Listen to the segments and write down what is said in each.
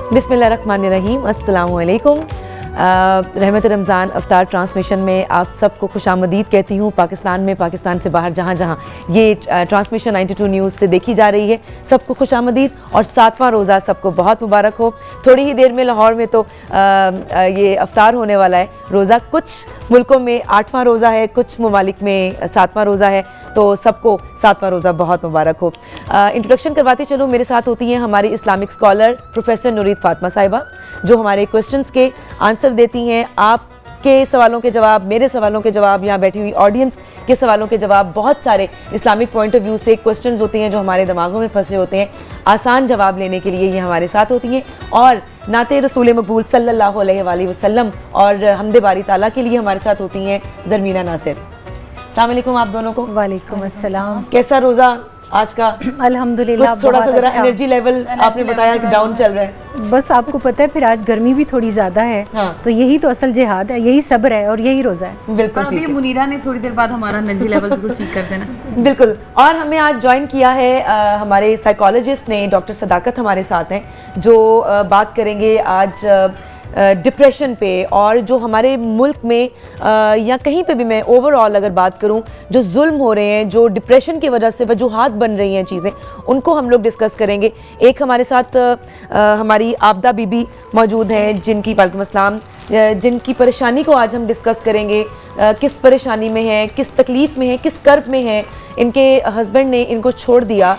बिस्मिल्लाहिर्रहमानिर्रहीम, अस्सलाम वालेकुम। रहमत रमज़ान अफ्तार ट्रांसमिशन में आप सबको खुशामदीद कहती हूँ। पाकिस्तान में, पाकिस्तान से बाहर जहाँ जहाँ ये ट्रांसमिशन 92 न्यूज़ से देखी जा रही है, सबको खुशामदीद और 7वां रोज़ा सबको बहुत मुबारक हो। थोड़ी ही देर में लाहौर में तो ये अफ्तार होने वाला है रोज़ा। कुछ मुल्कों में 8वां रोज़ा है, कुछ ममालिक में 7वां रोज़ा है, तो सबको 7वां रोज़ा बहुत मुबारक हो। इंट्रोडक्शन करवाते चलो, मेरे साथ होती हैं हमारी Islamic scholar professor Nureed Fatima साहिबा, जो हमारे क्वेश्चंस के आंसर देती हैं। आपके सवालों के जवाब, मेरे सवालों के जवाब, यहाँ बैठी हुई ऑडियंस के सवालों के जवाब, बहुत सारे इस्लामिक पॉइंट ऑफ व्यू से क्वेश्चंस होते हैं जो हमारे दिमागों में फंसे होते हैं। आसान जवाब लेने के लिए ये हमारे साथ होती हैं। और नाते रसूल मकबूल सल्लल्लाहु अलैहि वसल्लम और हमदे बारी ताला के लिए हमारे साथ होती हैं ज़रमीना नासिर। अस्सलाम वालेकुम आप दोनों को। वालेकुम अस्सलाम। कैसा रोज़ा आज का? अल्हम्दुलिल्लाह। थोड़ा सा जरा एनर्जी लेवल आपने बताया कि डाउन चल रहा है। बस आपको पता है, फिर आज गर्मी भी थोड़ी ज़्यादा है। हाँ। तो यही तो असल जिहाद है, यही सब्र है और यही रोज़ा है। बिल्कुल ठीक है। मुनीरा ने थोड़ी देर बाद हमारा एनर्जी लेवल बिल्कुल चेक कर देना। बिल्कुल। और हमें आज ज्वाइन किया है हमारे साइकोलॉजिस्ट ने, डॉक्टर सदाकत हमारे साथ हैं, जो बात करेंगे आज डिप्रेशन पे। और जो हमारे मुल्क में या कहीं पे भी मैं ओवरऑल अगर बात करूं, जो जुल्म हो रहे हैं, जो डिप्रेशन की वजह से वजूहात बन रही हैं चीज़ें, उनको हम लोग डिस्कस करेंगे। एक हमारे साथ हमारी आबदा बीबी मौजूद हैं, जिनकी वालेकुम अस्सलाम, जिनकी परेशानी को आज हम डिस्कस करेंगे। किस परेशानी में है, किस तकलीफ़ में है, किस कर्ब में है, इनके हस्बैंड ने इनको छोड़ दिया,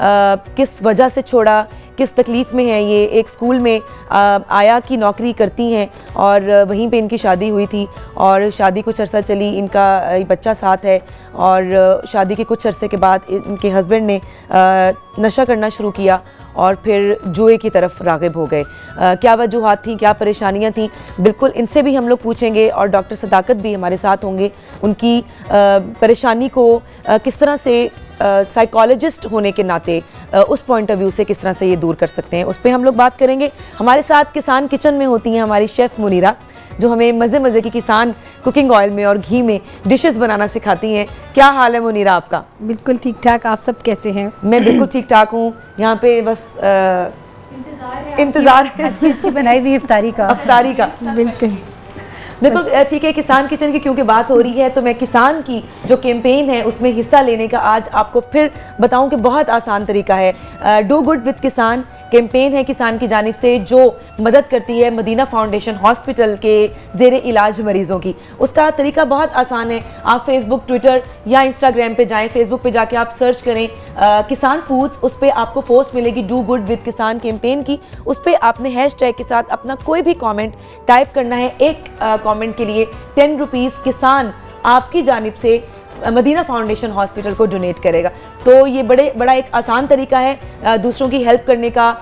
किस वजह से छोड़ा, किस तकलीफ़ में है। ये एक स्कूल में आया की नौकरी करती हैं और वहीं पे इनकी शादी हुई थी और शादी कुछ अरसा चली, इनका बच्चा साथ है और शादी के कुछ अरसे के बाद इनके हस्बैंड ने नशा करना शुरू किया और फिर जुए की तरफ राग़िब हो गए। क्या वजूहात थी, क्या परेशानियां थी, बिल्कुल इनसे भी हम लोग पूछेंगे। और डॉक्टर सदाकत भी हमारे साथ होंगे, उनकी परेशानी को किस तरह से साइकोलॉजिस्ट होने के नाते उस पॉइंट ऑफ व्यू से किस तरह से ये दूर कर सकते हैं, उस पर हम लोग बात करेंगे। हमारे साथ किसान किचन में होती हैं हमारी शेफ़ मुनीरा, जो हमें मज़े मज़े की किसान कुकिंग ऑयल में और घी में डिशेस बनाना सिखाती हैं। क्या हाल है मुनीरा आपका? बिल्कुल ठीक ठाक, आप सब कैसे हैं? मैं बिल्कुल ठीक ठाक हूँ। यहाँ पे बस इंतज़ार है की बनाई हुई इफ्तारी का। बिल्कुल बिल्कुल ठीक है। किसान किचन की क्योंकि बात हो रही है, तो मैं किसान की जो कैंपेन है उसमें हिस्सा लेने का आज आपको फिर बताऊं कि बहुत आसान तरीका है। Do good with Kisan campaign है किसान की जानिब से, जो मदद करती है मदीना फाउंडेशन हॉस्पिटल के ज़ेरे इलाज मरीज़ों की। उसका तरीका बहुत आसान है। आप फेसबुक, ट्विटर या इंस्टाग्राम पे जाएं। फेसबुक पे जाके आप सर्च करें किसान फूड्स, उस पर आपको पोस्ट मिलेगी do good with Kisan campaign की। उस पर आपने हैशटैग के साथ अपना कोई भी कमेंट टाइप करना है। एक कमेंट के लिए 10 रुपीज़ किसान आपकी जानिब से मदीना फाउंडेशन हॉस्पिटल को डोनेट करेगा। तो ये बड़ा एक आसान तरीका है दूसरों की हेल्प करने का।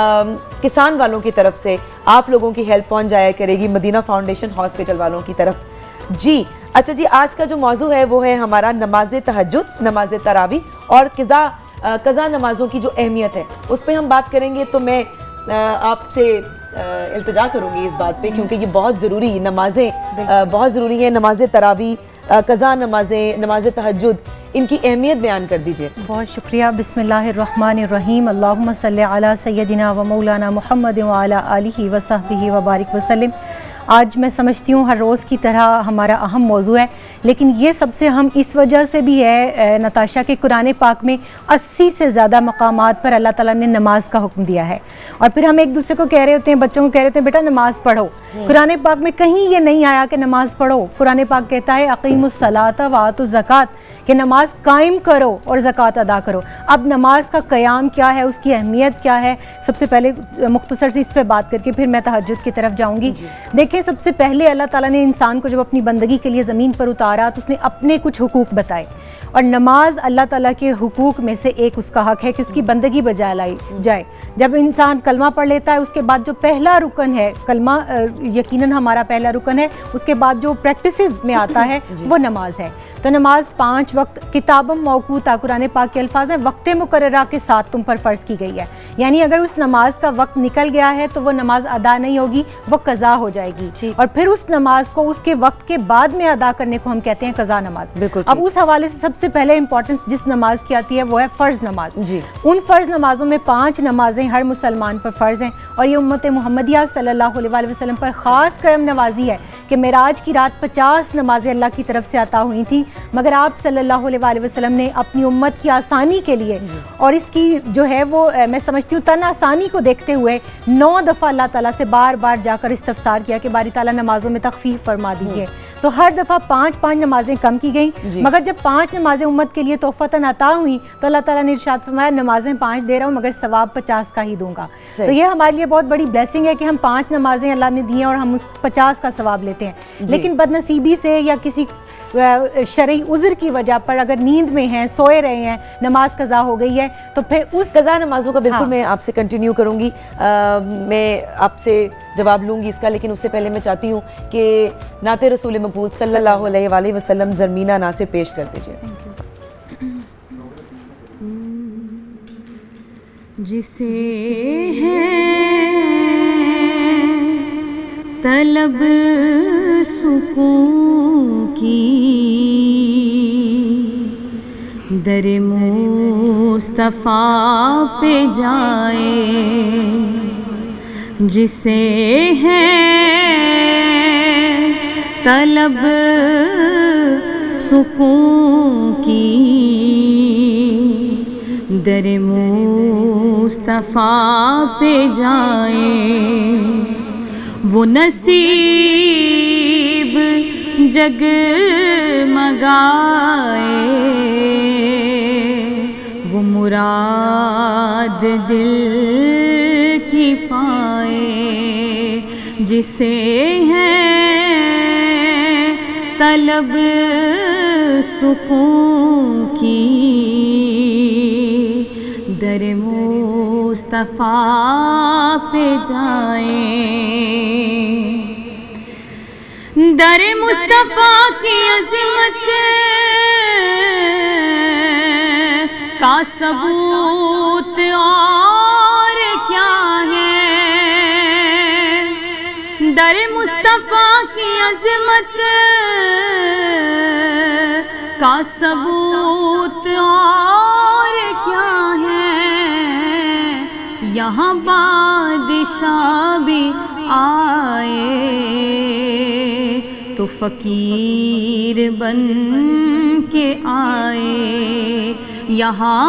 किसान वालों की तरफ से आप लोगों की हेल्प पहुंच जाया करेगी मदीना फाउंडेशन हॉस्पिटल वालों की तरफ। जी अच्छा जी, आज का जो मौजू है वो है हमारा नमाज तहज्जुद, नमाज तरावी और कज़ा नमाज़ों की जो अहमियत है उस पर हम बात करेंगे। तो मैं आपसे इल्तिजा करूँगी इस बात पे, क्योंकि ये बहुत ज़रूरी नमाज़ें बहुत ज़रूरी है। नमाज तरावी, कज़ा नमाज़ें, नमाज तहज्जुद, इनकी अहमियत बयान कर दीजिए। बहुत शुक्रिया। बिस्मिल्लाहिर्रहमानिर्रहीम। अल्लाहुम्मा सल्ली अला सय्यदिना व मौलाना मुहम्मद व अला आलिहि व सहबिहि व बारिक वसल्लम। आज मैं समझती हूँ हर रोज़ की तरह हमारा अहम मौजू है, लेकिन ये सबसे अहम इस वजह से भी है नताशा के कुरान पाक में 80 से ज़्यादा मकामात पर अल्लाह ताला ने नमाज का हुक्म दिया है। और फिर हम एक दूसरे को कह रहे होते हैं, बच्चों को कह रहे होते हैं बेटा नमाज पढ़ो। कुरान पाक में कहीं ये नहीं आया कि नमाज पढ़ो। कुरान पाक कहता है अक़ीमुस सलात व आतुज़ ज़कात, कि नमाज कायम करो और ज़कात अदा करो। अब नमाज का क़याम क्या है, उसकी अहमियत क्या है, सबसे पहले मुख्तसर से इस पर बात करके फिर मैं तहज्जुद की तरफ जाऊँगी। देखिए, सबसे पहले अल्लाह ताला ने इंसान को जब अपनी बंदगी के लिए ज़मीन पर उतारा तो उसने अपने कुछ हुकूक बताए, और नमाज अल्लाह ताला के हुकूक में से एक उसका हक है कि उसकी बंदगी बजा लाई जाए। जब इंसान कलमा पढ़ लेता है, उसके बाद जो पहला रुकन है, कलमा यकीनन हमारा पहला रुकन है, उसके बाद जो प्रैक्टिसेस में आता है वो नमाज है। तो नमाज 5 वक्त किताबम मौकूता, कुरान पाक के अल्फाज हैं, वक्त मुकर्ररा के साथ तुम पर फ़र्ज़ की गई है। यानी अगर उस नमाज का वक्त निकल गया है तो वो नमाज अदा नहीं होगी, वो कज़ा हो जाएगी। और फिर उस नमाज को उसके वक्त के बाद में अदा करने को हम कहते हैं कज़ा नमाज। अब उस हवाले से सबसे पहले इंपॉर्टेंस जिस नमाज की आती है वो है फ़र्ज़ नमाज जी। उन फ़र्ज़ नमाजों में 5 नमाजें हर मुसलमान पर फ़र्ज़ हैं और ये उम्मत मुहम्मदिया सल्लल्लाहु अलैहि वसल्लम पर ख़ास करम नवाजी है कि मेराज की रात 50 नमाजें अल्लाह की तरफ से अता हुई थी, मगर आप सल्लल्लाहु अलैहि वसल्लम ने अपनी उम्मत की आसानी के लिए और इसकी जो है वो मैं समझती हूँ तन आसानी को देखते हुए 9 दफ़ा अल्लाह ताला से बार बार जाकर इस्तफ़सार किया कि बारी ताला नमाज़ों में तख़फ़ीफ़ फरमा दीजिए। तो हर दफ़ा 5-5 नमाजें कम की गई, मगर जब 5 नमाजें उम्मत के लिए तोहफ़तन अता हुई तो अल्लाह ताला ने इरशाद फरमाया नमाजें 5 दे रहा हूँ मगर सवाब 50 का ही दूंगा। तो ये हमारे लिए बहुत बड़ी ब्लेसिंग है कि हम 5 नमाजें अल्लाह ने दी हैं और हम उस 50 का सवाब लेते हैं। लेकिन बदनसीबी से या किसी शरई उज़्र की वजह पर अगर नींद में हैं, सोए रहे हैं, नमाज कज़ा हो गई है तो फिर उस कज़ा नमाजों का बिल्कुल मैं आपसे कंटिन्यू करूँगी, मैं आपसे जवाब लूँगी इसका, लेकिन उससे पहले मैं चाहती हूँ कि नाते रसूल मकबूल सल्लल्लाहु अलैहि वसल्लम ज़रमीना नासिर पेश कर दीजिए। जिसे है तलब सुकून की दर मुस्तफ़ा पे जाए, जिसे है तलब सुकून की दर मुस्तफ़ा पे जाए, वो नसीब जगमगाए, वो मुराद दिल की पाए, जिसे है तलब सुकून की दर मुस्तफ़ा पे जाए। दर मुस्तफ़ा की अज़मत का सबूत और क्या है, दर मुस्तफ़ा की अज़मत का सबूत और क्या है, यहाँ बादशाह भी आए तो फ़कीर बन के आए, यहाँ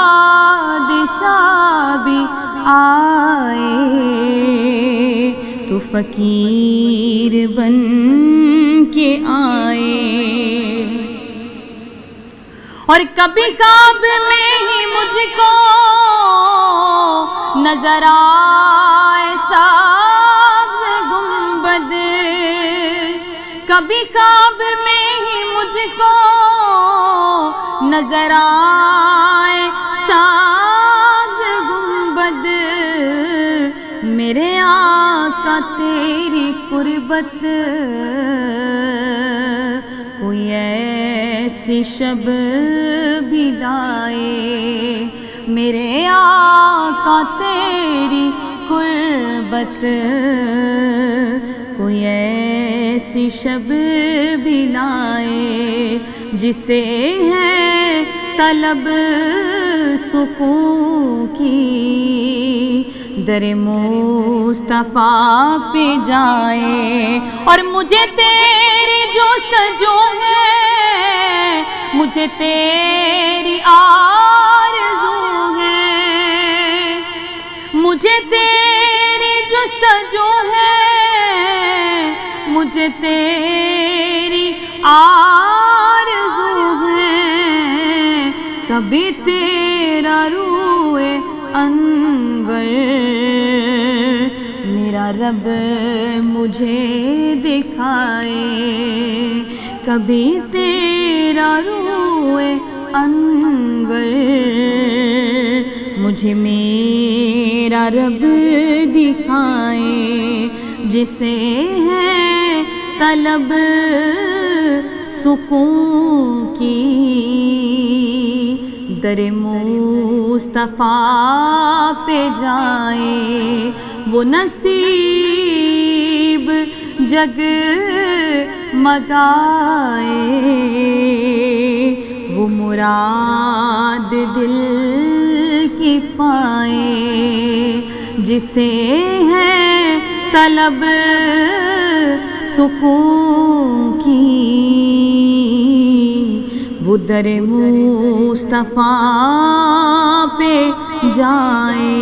बादशाह भी आए तो फ़कीर बन के आए। और कभी ख्वाब में ही मुझको नजर आए सब्ज़ गुंबद, कभी ख्वाब में ही मुझको नजर आए सब्ज़ गुंबद, मेरे आका तेरी कुर्बत कोई ऐसी शब भी लाए, मेरे आका तेरी कुर्बत कोई ऐसी शब भी लाए, जिसे है तलब सुकून की दर मुस्तफ़ा पे जाए। और मुझे तेरी जोस्तजू है, मुझे तेरी आरज़ू है, मुझे तेरी जोस्तजू है, मुझे तेरी आरज़ू है, कभी तेरा रूए अनवर मेरा रब मुझे दिखाए, कभी तेरा रूए अनवर मुझे मेरा रब दिखाए, जिसे है तलब सुकून की, दरे मुस्तफ़ा पे जाए वो नसीब जग मगाए, वो मुराद दिल की पाए, जिसे है तलब सुकून की, वो दरे मुस्तफ़ा पे जाए।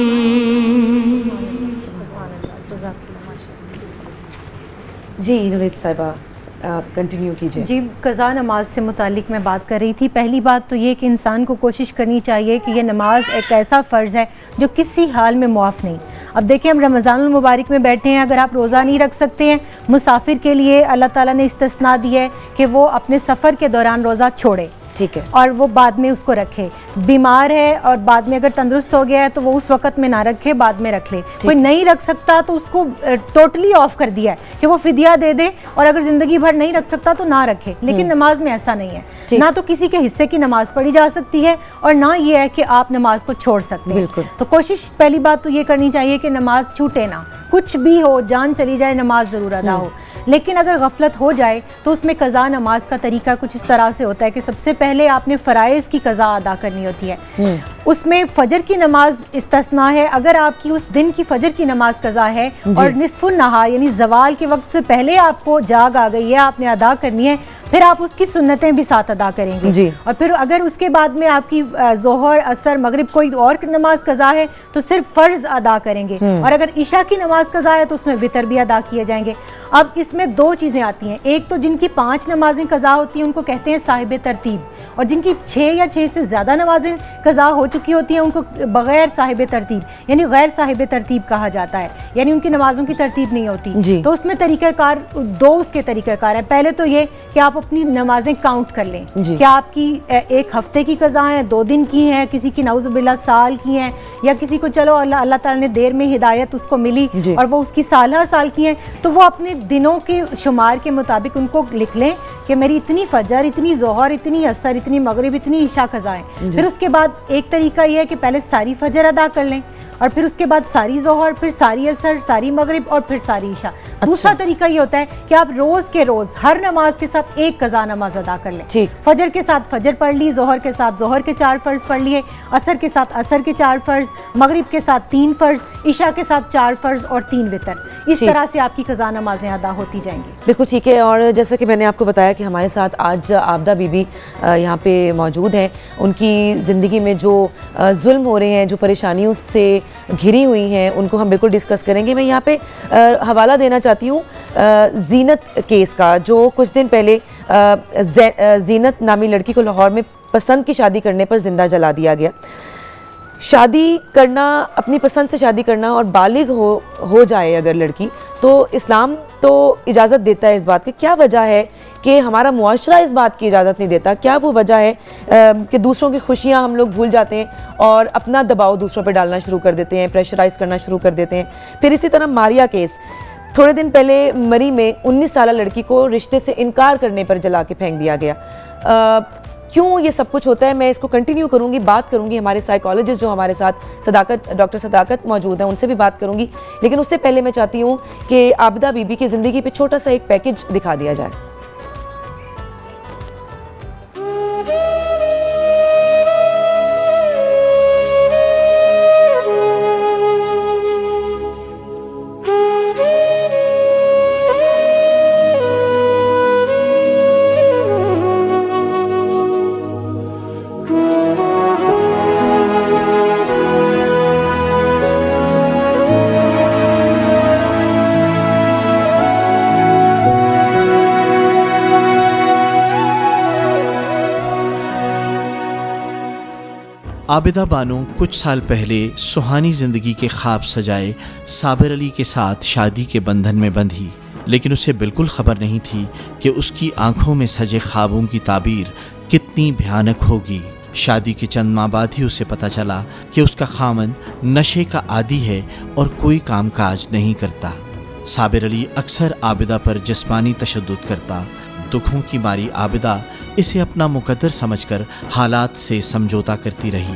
जी नुरैत साहिबा, आप कंटिन्यू कीजिए। जी, कज़ा नमाज से मुतालिक मैं बात कर रही थी। पहली बात तो ये कि इंसान को कोशिश करनी चाहिए कि ये नमाज एक ऐसा फ़र्ज़ है जो किसी हाल में मुआफ़ नहीं। अब देखिए, हम रमज़ानुल मुबारक में बैठे हैं, अगर आप रोज़ा नहीं रख सकते हैं, मुसाफिर के लिए अल्लाह ताला ने इस्तिस्ना दी है कि वो अपने सफ़र के दौरान रोज़ा छोड़े, ठीक है, और वो बाद में उसको रखे। बीमार है और बाद में अगर तंदुरुस्त हो गया है तो वो उस वक्त में ना रखे, बाद में रख ले। कोई नहीं रख सकता तो उसको टोटली ऑफ कर दिया है कि वो फिदिया दे दे, और अगर ज़िंदगी भर नहीं रख सकता तो ना रखे। लेकिन नमाज में ऐसा नहीं है, ना तो किसी के हिस्से की नमाज पढ़ी जा सकती है और ना ये है कि आप नमाज को छोड़ सकते हैं। तो कोशिश पहली बात तो ये करनी चाहिए कि नमाज छूटे ना, कुछ भी हो, जान चली जाए, नमाज ज़रूर अदा हो। लेकिन अगर गफलत हो जाए तो उसमें कज़ा नमाज का तरीका कुछ इस तरह से होता है कि सबसे पहले आपने फ़राइज़ की कज़ा अदा करनी होती है। उसमें फ़जर की नमाज इस्तिस्ना है। अगर आपकी उस दिन की फ़जर की नमाज कज़ा है और निस्फुन नहार यानी ज़वाल के वक्त से पहले आपको जाग आ गई है, आपने अदा करनी है, फिर आप उसकी सुन्नतें भी साथ अदा करेंगे जी। और फिर अगर उसके बाद में आपकी ज़ोहर, असर, मगरिब कोई और नमाज कज़ा है तो सिर्फ फ़र्ज़ अदा करेंगे, और अगर इशा की नमाज कज़ा है तो उसमें वितर भी अदा किए जाएंगे। अब इसमें दो चीज़ें आती हैं, एक तो जिनकी 5 नमाजें कज़ा होती हैं उनको कहते हैं साहिब तरतीब, और जिनकी 6 या 6 से ज़्यादा नमाजें कज़ा हो चुकी होती हैं उनको बग़ैर साहिब तरतीब यानी गैर साहिब तरतीब कहा जाता है, यानी उनकी नमाज़ों की तरतीब नहीं होती। तो उसमें तरीक़ाकार दो उसके तरीक़ाकार हैं। पहले तो ये कि आप अपनी नमाजें काउंट कर लें, क्या आपकी 1 हफ्ते की कज़ा हैं, 2 दिन की हैं, किसी की नाउज़ुबिल्लाह साल की हैं, या किसी को चलो अल्लाह ताला ने देर में हिदायत उसको मिली और वो उसकी साल की हैं, तो वो अपने दिनों के शुमार के मुताबिक उनको लिख लें कि मेरी इतनी फजर, इतनी जोहर, इतनी असर, इतनी मगरिब, इतनी ईशा कज़ाएं। फिर उसके बाद एक तरीका ये है कि पहले सारी फजर अदा कर लें, और फिर उसके बाद सारी जोहर, फिर सारी असर, सारी मगरिब और फिर सारी ईशा। दूसरा तरीका ये होता है कि आप रोज के रोज हर नमाज के साथ एक कज़ा नमाज अदा कर लें। फजर के साथ फजर पढ़ ली, जोहर के साथ जोहर के 4 फ़र्ज पढ़ लिए, असर के साथ असर के 4 फ़र्ज, मगरिब के साथ 3 फ़र्ज, ईशा के साथ 4 फ़र्ज और 3 वितर। इस तरह से आपकी कज़ा नमाजें अदा होती जाएंगी। बिल्कुल ठीक है। और जैसा कि मैंने आपको बताया कि हमारे साथ आज आबदा बीबी यहाँ पे मौजूद हैं, उनकी ज़िंदगी में जो जुल्म हो रहे हैं, जो परेशानियों से घिरी हुई हैं, उनको हम बिल्कुल डिस्कस करेंगे। मैं यहाँ पे हवाला देना चाहती हूँ ज़ीनत केस का, जो कुछ दिन पहले ज़ीनत नामी लड़की को लाहौर में पसंद की शादी करने पर ज़िंदा जला दिया गया। शादी करना, अपनी पसंद से शादी करना और बालिग हो जाए अगर लड़की, तो इस्लाम तो इजाज़त देता है इस बात की। क्या वजह है कि हमारा मुआशरा इस बात की इजाज़त नहीं देता? क्या वो वजह है कि दूसरों की खुशियां हम लोग भूल जाते हैं और अपना दबाव दूसरों पर डालना शुरू कर देते हैं, प्रेशराइज करना शुरू कर देते हैं? फिर इसी तरह मारिया केस, थोड़े दिन पहले मरी में 19 साल लड़की को रिश्ते से इनकार करने पर जला के फेंक दिया गया। क्यों ये सब कुछ होता है, मैं इसको कंटिन्यू करूंगी, बात करूंगी। हमारे साइकोलॉजिस्ट जो हमारे साथ डॉक्टर सदाकत मौजूद हैं, उनसे भी बात करूंगी। लेकिन उससे पहले मैं चाहती हूँ कि आबिदा बीबी की ज़िंदगी पे छोटा सा एक पैकेज दिखा दिया जाए। आबिदा बानो कुछ साल पहले सुहानी ज़िंदगी के ख्वाब सजाए साबिर अली के साथ शादी के बंधन में बंधी, लेकिन उसे बिल्कुल ख़बर नहीं थी कि उसकी आंखों में सजे ख्वाबों की ताबीर कितनी भयानक होगी। शादी के चंद माह बाद ही उसे पता चला कि उसका खामन नशे का आदी है और कोई कामकाज नहीं करता। साबिर अली अक्सर आबिदा पर जिस्मानी तशद्दुद करता, दुखों की मारी आबिदा इसे अपना मुकद्दर समझकर हालात से समझौता करती रही।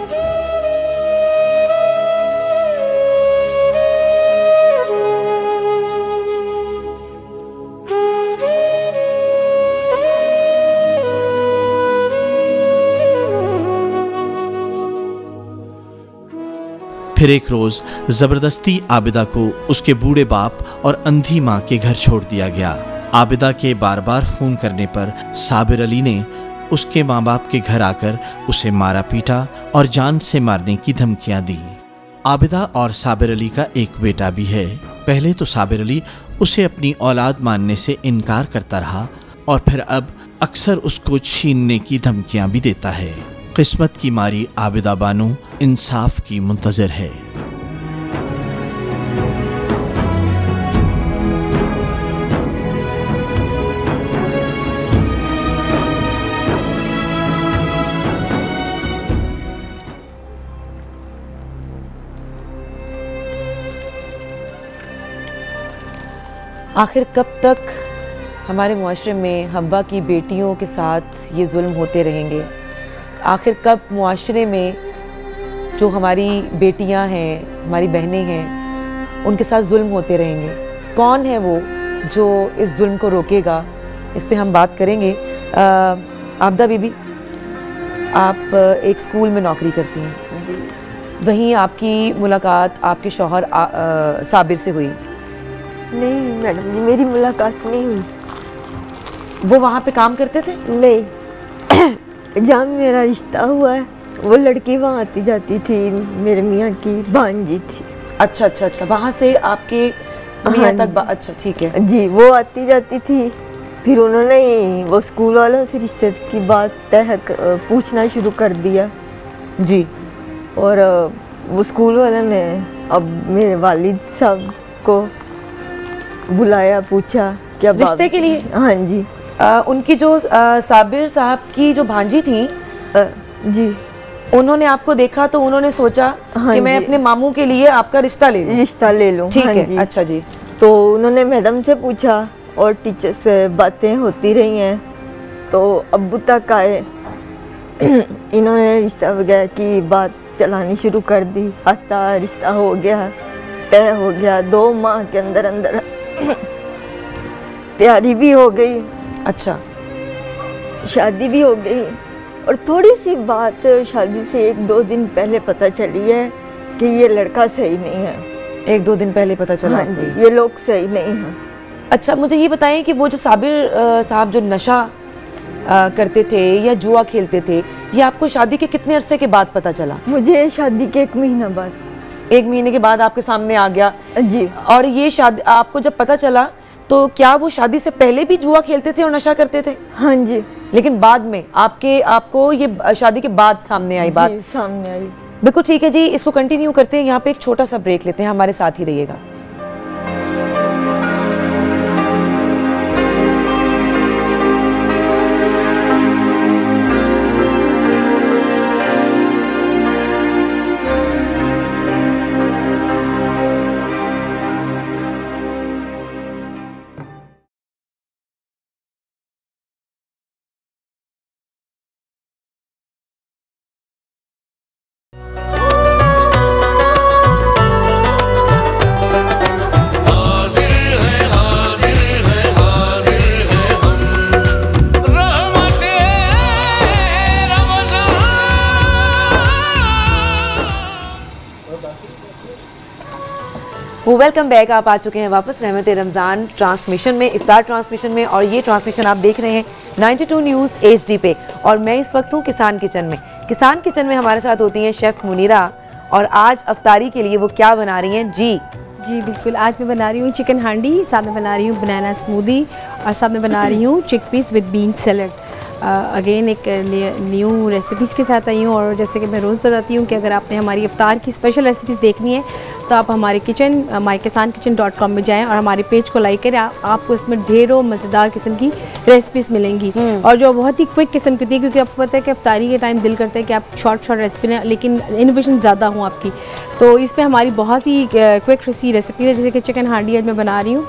फिर एक रोज जबरदस्ती आबिदा को उसके बूढ़े बाप और अंधी माँ के घर छोड़ दिया गया। आबिदा के बार बार फोन करने पर साबिर अली ने उसके माँ बाप के घर आकर उसे मारा पीटा और जान से मारने की धमकियां दी। आबिदा और साबिर अली का एक बेटा भी है। पहले तो साबिर अली उसे अपनी औलाद मानने से इनकार करता रहा और फिर अब अक्सर उसको छीनने की धमकियां भी देता है। किस्मत की मारी आबिदा बानो इंसाफ की मुंतजर है। आखिर कब तक हमारे मुआशरे में हब्बा की बेटियों के साथ ये जुल्म होते रहेंगे? आखिर कब मुआशरे में जो हमारी बेटियां हैं, हमारी बहनें हैं, उनके साथ जुल्म होते रहेंगे? कौन है वो जो इस जुल्म को रोकेगा? इस पे हम बात करेंगे। आबिदा बीबी, आप एक स्कूल में नौकरी करती हैं जी। वहीं आपकी मुलाकात आपके शौहर साबिर से हुई? नहीं मैडम जी, मेरी मुलाकात नहीं हुई। वो वहाँ पे काम करते थे? नहीं, जहाँ मेरा रिश्ता हुआ है वो लड़की वहाँ आती जाती थी, मेरे मियाँ की भांजी थी। अच्छा अच्छा अच्छा, वहाँ से आपके मियाँ तक? अच्छा ठीक है जी, वो आती जाती थी। फिर उन्होंने वो स्कूल वालों से रिश्ते की बात पूछना शुरू कर दिया जी। और वो स्कूल वालों ने अब मेरे वालिद साहब को बुलाया, पूछा क्या रिश्ते के लिए? हाँ जी। उनकी जो साबिर साहब की जो भांजी थी जी, उन्होंने आपको देखा तो उन्होंने सोचा कि मैं अपने मामू के लिए आपका रिश्ता ले लूं। ठीक है, अच्छा जी। तो उन्होंने मैडम से पूछा और टीचर से बातें होती रही हैं, तो अब्बू तक आए। इन्होंने रिश्ता वगैरह की बात चलानी शुरू कर दी। आता रिश्ता हो गया, तय हो गया। 2 माह के अंदर अंदर तैयारी भी हो गई। अच्छा, शादी भी हो गई। और थोड़ी सी बात शादी से 1-2 दिन पहले पता चली है कि ये लड़का सही नहीं है। 1-2 दिन पहले पता चला? हाँ जी, ये लोग सही नहीं हैं। अच्छा, मुझे ये बताएं कि वो जो साबिर साहब जो नशा करते थे या जुआ खेलते थे, ये आपको शादी के कितने अरसे के बाद पता चला? मुझे शादी के 1 महीना बाद। 1 महीने के बाद आपके सामने आ गया जी। और ये शादी आपको जब पता चला तो क्या वो शादी से पहले भी जुआ खेलते थे और नशा करते थे? हाँ जी। लेकिन बाद में आपको ये शादी के बाद सामने आई बात? सामने आई। बिल्कुल ठीक है जी, इसको कंटिन्यू करते हैं। यहाँ पे एक छोटा सा ब्रेक लेते हैं, हमारे साथ ही रहिएगा। Welcome back. आप आ चुके हैं वापस रहमत रमज़ान ट्रांसमिशन में, इफ्तार ट्रांसमिशन में, और ये ट्रांसमिशन आप देख रहे हैं 92 न्यूज़ HD पे। और मैं इस वक्त हूँ किसान किचन में। किसान किचन में हमारे साथ होती हैं शेफ़ मुनीरा, और आज अफ्तारी के लिए वो क्या बना रही हैं? जी बिल्कुल, आज मैं बना रही हूँ चिकन हांडी, साथ में बना रही हूँ बनाना स्मूदी, और साथ में बना रही हूँ chickpeas with bean salad. Again एक न्यू रेसिपीज़ के साथ आई हूँ। और जैसे कि मैं रोज़ बताती हूँ कि अगर आपने हमारी इफ्तार की स्पेशल रेसिपीज़ देखनी है तो आप हमारे किचन mykisankitchen.com में जाएं और हमारे पेज को लाइक करें। आपको इसमें ढेरों मज़ेदार किस्म की रेसिपीज़ मिलेंगी, और जो बहुत ही क्विक किस्म की होती है, क्योंकि आपको पता है कि इफ्तारी के टाइम दिल करता है कि आप शॉर्ट रेसिपी लें, लेकिन इनोवेशन ज़्यादा हो आपकी। तो इसमें हमारी बहुत ही क्विक सी रेसिपी है, जैसे कि चिकन हांडी आज मैं बना रही हूँ।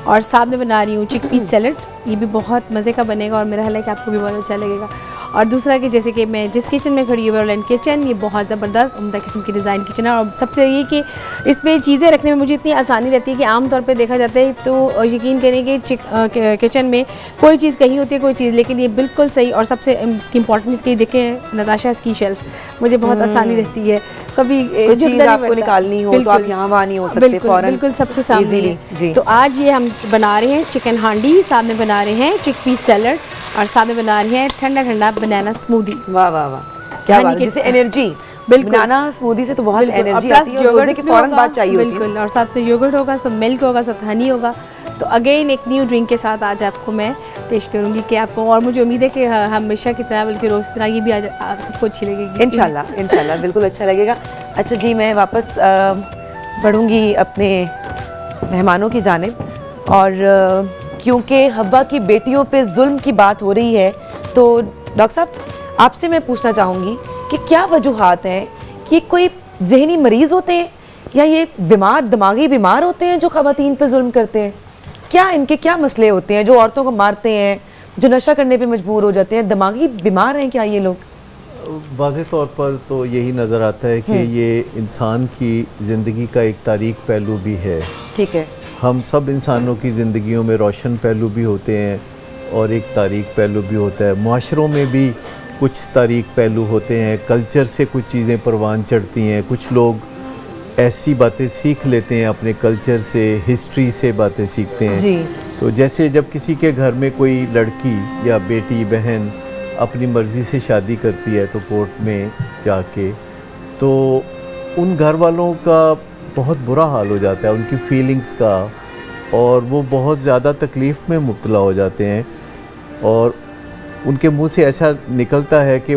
और साथ में बना रही हूँ चिकपीस सैलेड, ये भी बहुत मज़े का बनेगा और मेरा ख्याल है कि आपको भी बहुत अच्छा लगेगा। और दूसरा कि जैसे कि मैं जिस किचन में खड़ी हुई ऑनलाइन किचन, ये बहुत ज़बरदस्त उम्दा किस्म की डिज़ाइन किचन है। और सबसे ये कि इसमें चीज़ें रखने में मुझे इतनी आसानी रहती है कि आम तौर पे देखा जाता है तो यकीन करें कि किचन में कोई चीज़ कहीं होती है कोई चीज़, लेकिन ये बिल्कुल सही। और सबसे इसकी इंपॉर्टेंस की देखें नताशा इसकी शेल्फ, मुझे बहुत आसानी रहती है, कभी चीज़ आपको निकालनी हो तो आप यहाँ वहाँ नहीं हो सकते, बिल्कुल सब कुछ सामने। तो आज ये हम बना रहे हैं चिकन हांडी, साथ में बना रहे हैं चिकपीस सैलेड और साथ में बना रहे हैं ठंडा ठंडा बनाना स्मूदी। वाह वाह वाह, क्या बात है, जैसे एनर्जी। बिल्कुल, बनाना स्मूदी से तो बहुत एनर्जी आती है, योगर्ट की फौरन बात चाहिए होती है। बिल्कुल, और साथ में योगर्ट होगा, साथ मिल्क होगा, साथ हनी होगा। तो अगेन एक न्यू ड्रिंक के साथ आज आपको मैं पेश करूंगी कि आपको, और मुझे उम्मीद है कि हमेशा की तरह बल्कि रोज़ की तरह ये भी आज आप सबको अच्छी लगेगी इंशाल्लाह। इंशाल्लाह बिल्कुल अच्छा लगेगा। अच्छा जी, मैं वापस बढ़ूँगी अपने मेहमानों की जानिब, और क्योंकि हब्बा की बेटियों पे जुल्म की बात हो रही है तो डॉक्टर साहब आपसे मैं पूछना चाहूँगी कि क्या वजूहात हैं कि कोई जहनी मरीज़ होते हैं या ये बीमार, दिमागी बीमार होते हैं जो ख़वातीन पे जुल्म करते हैं? क्या इनके क्या मसले होते हैं जो औरतों को मारते हैं, जो नशा करने पे मजबूर हो जाते हैं? दिमागी बीमार हैं क्या ये लोग? वाज़े तौर पर तो यही नज़र आता है कि ये इंसान की ज़िंदगी का एक तारीक पहलू भी है। ठीक है, हम सब इंसानों की ज़िंदगियों में रोशन पहलू भी होते हैं और एक तारीक पहलू भी होता है। मुआशरों में भी कुछ तारीक पहलू होते हैं, कल्चर से कुछ चीज़ें परवान चढ़ती हैं, कुछ लोग ऐसी बातें सीख लेते हैं अपने कल्चर से, हिस्ट्री से बातें सीखते हैं जी। तो जैसे जब किसी के घर में कोई लड़की या बेटी बहन अपनी मर्ज़ी से शादी करती है तो कोर्ट में जाके, तो उन घर वालों का बहुत बुरा हाल हो जाता है, उनकी फीलिंग्स का, और वो बहुत ज़्यादा तकलीफ़ में मुब्तला हो जाते हैं और उनके मुंह से ऐसा निकलता है कि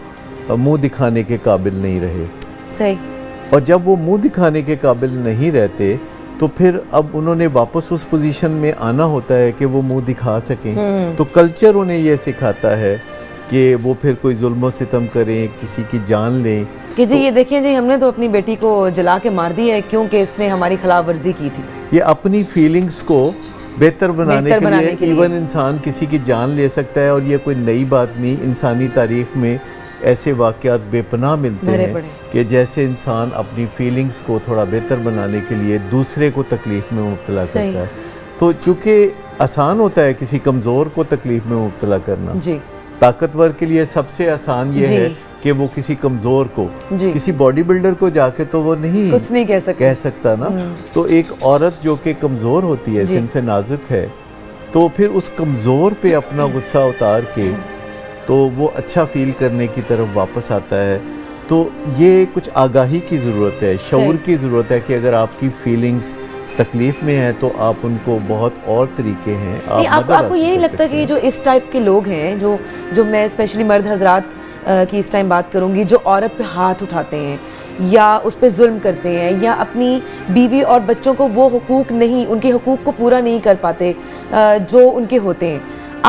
वो मुंह दिखाने के काबिल नहीं रहे। सही। और जब वो मुंह दिखाने के काबिल नहीं रहते तो फिर अब उन्होंने वापस उस पोजीशन में आना होता है कि वो मुंह दिखा सकें। तो कल्चर उन्हें ये सिखाता है कि वो फिर कोई जुल्म सितम करें, किसी की जान लें कि जी तो, ये देखिए जी हमने तो अपनी बेटी को जला के मार दिया है क्योंकि इसने हमारी खिलाफ वर्जी की थी। ये अपनी फीलिंग्स को बेहतर बनाने के लिए इवन इंसान किसी की जान ले सकता है, और ये कोई नई बात नहीं। इंसानी तारीख में ऐसे वाक़यात बेपनाह मिलते हैं कि जैसे इंसान अपनी फीलिंग्स को थोड़ा बेहतर बनाने के लिए दूसरे को तकलीफ़ में मुब्तला करता है। तो चूँकि आसान होता है किसी कमज़ोर को तकलीफ़ में मुब्तला करना जी। ताकतवर के लिए सबसे आसान ये है कि वो किसी कमज़ोर को, किसी बॉडी बिल्डर को जाके तो वो नहीं कुछ नहीं कह सकता ना। तो एक औरत जो कि कमज़ोर होती है, सिनफ़े नाजुक है, तो फिर उस कमज़ोर पे अपना गुस्सा उतार के तो वो अच्छा फ़ील करने की तरफ वापस आता है। तो ये कुछ आगाही की ज़रूरत है, शऊर की ज़रूरत है कि अगर आपकी फीलिंग्स तकलीफ़ में है तो आप उनको बहुत और तरीके हैं आपको ये नहीं लगता कि जो इस टाइप के लोग हैं, जो मैं स्पेशली मर्द हजरात की इस टाइम बात करूंगी, जो औरत पे हाथ उठाते हैं या उस पर जुल्म करते हैं या अपनी बीवी और बच्चों को वो हुकूक नहीं, उनके हुकूक को पूरा नहीं कर पाते जो उनके होते हैं,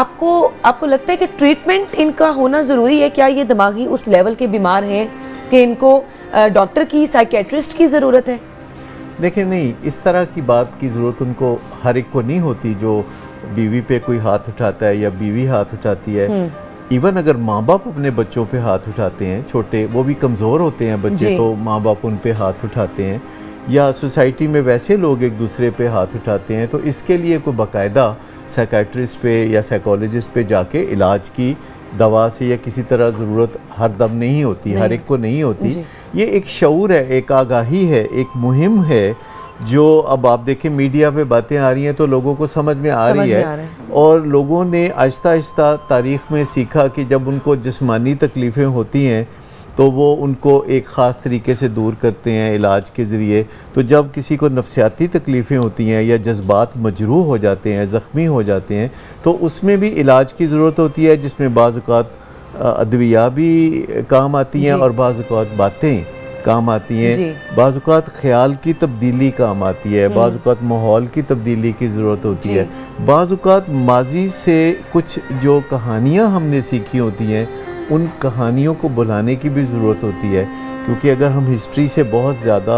आपको लगता है कि ट्रीटमेंट इनका होना ज़रूरी है? क्या ये दिमागी उस लेवल के बीमार हैं कि इनको डॉक्टर की, साइकेट्रिस्ट की ज़रूरत है? देखिए नहीं, इस तरह की बात की ज़रूरत उनको हर एक को नहीं होती जो बीवी पे कोई हाथ उठाता है या बीवी हाथ उठाती है। इवन अगर माँ बाप अपने बच्चों पे हाथ उठाते हैं, छोटे, वो भी कमज़ोर होते हैं बच्चे, तो माँ बाप उन पे हाथ उठाते हैं, या सोसाइटी में वैसे लोग एक दूसरे पे हाथ उठाते हैं, तो इसके लिए कोई बाकायदा साइकेट्रिस्ट पे या साइकोलॉजिस्ट पे जाके इलाज की दवा से या किसी तरह ज़रूरत हर दम नहीं होती, हर एक को नहीं होती। ये एक शऊर है, एक आगाही है, एक मुहिम है जो अब आप देखें मीडिया पे बातें आ रही हैं तो लोगों को समझ में आ रही है, और लोगों ने आहिस्ता आहिस्ता तारीख़ में सीखा कि जब उनको जिस्मानी तकलीफ़ें होती हैं तो वो उनको एक ख़ास तरीके से दूर करते हैं इलाज के ज़रिए। तो जब किसी को नफ्सियाती तकलीफ़ें होती हैं या जज्बात मजरूह हो जाते हैं, ज़ख्मी हो जाते हैं, तो उसमें भी इलाज की ज़रूरत होती है, जिसमें बाज़ औक़ात अदविया भी काम आती हैं और बाज़ औक़ात बातें काम आती हैं, बाज़ औक़ात ख़याल की तब्दीली काम आती है, बाज़ औक़ात माहौल की तब्दीली की ज़रूरत होती है, बाज़ औक़ात माजी से कुछ जो कहानियाँ हमने सीखी होती हैं उन कहानियों को बुलाने की भी ज़रूरत होती है, क्योंकि अगर हम हिस्ट्री से बहुत ज़्यादा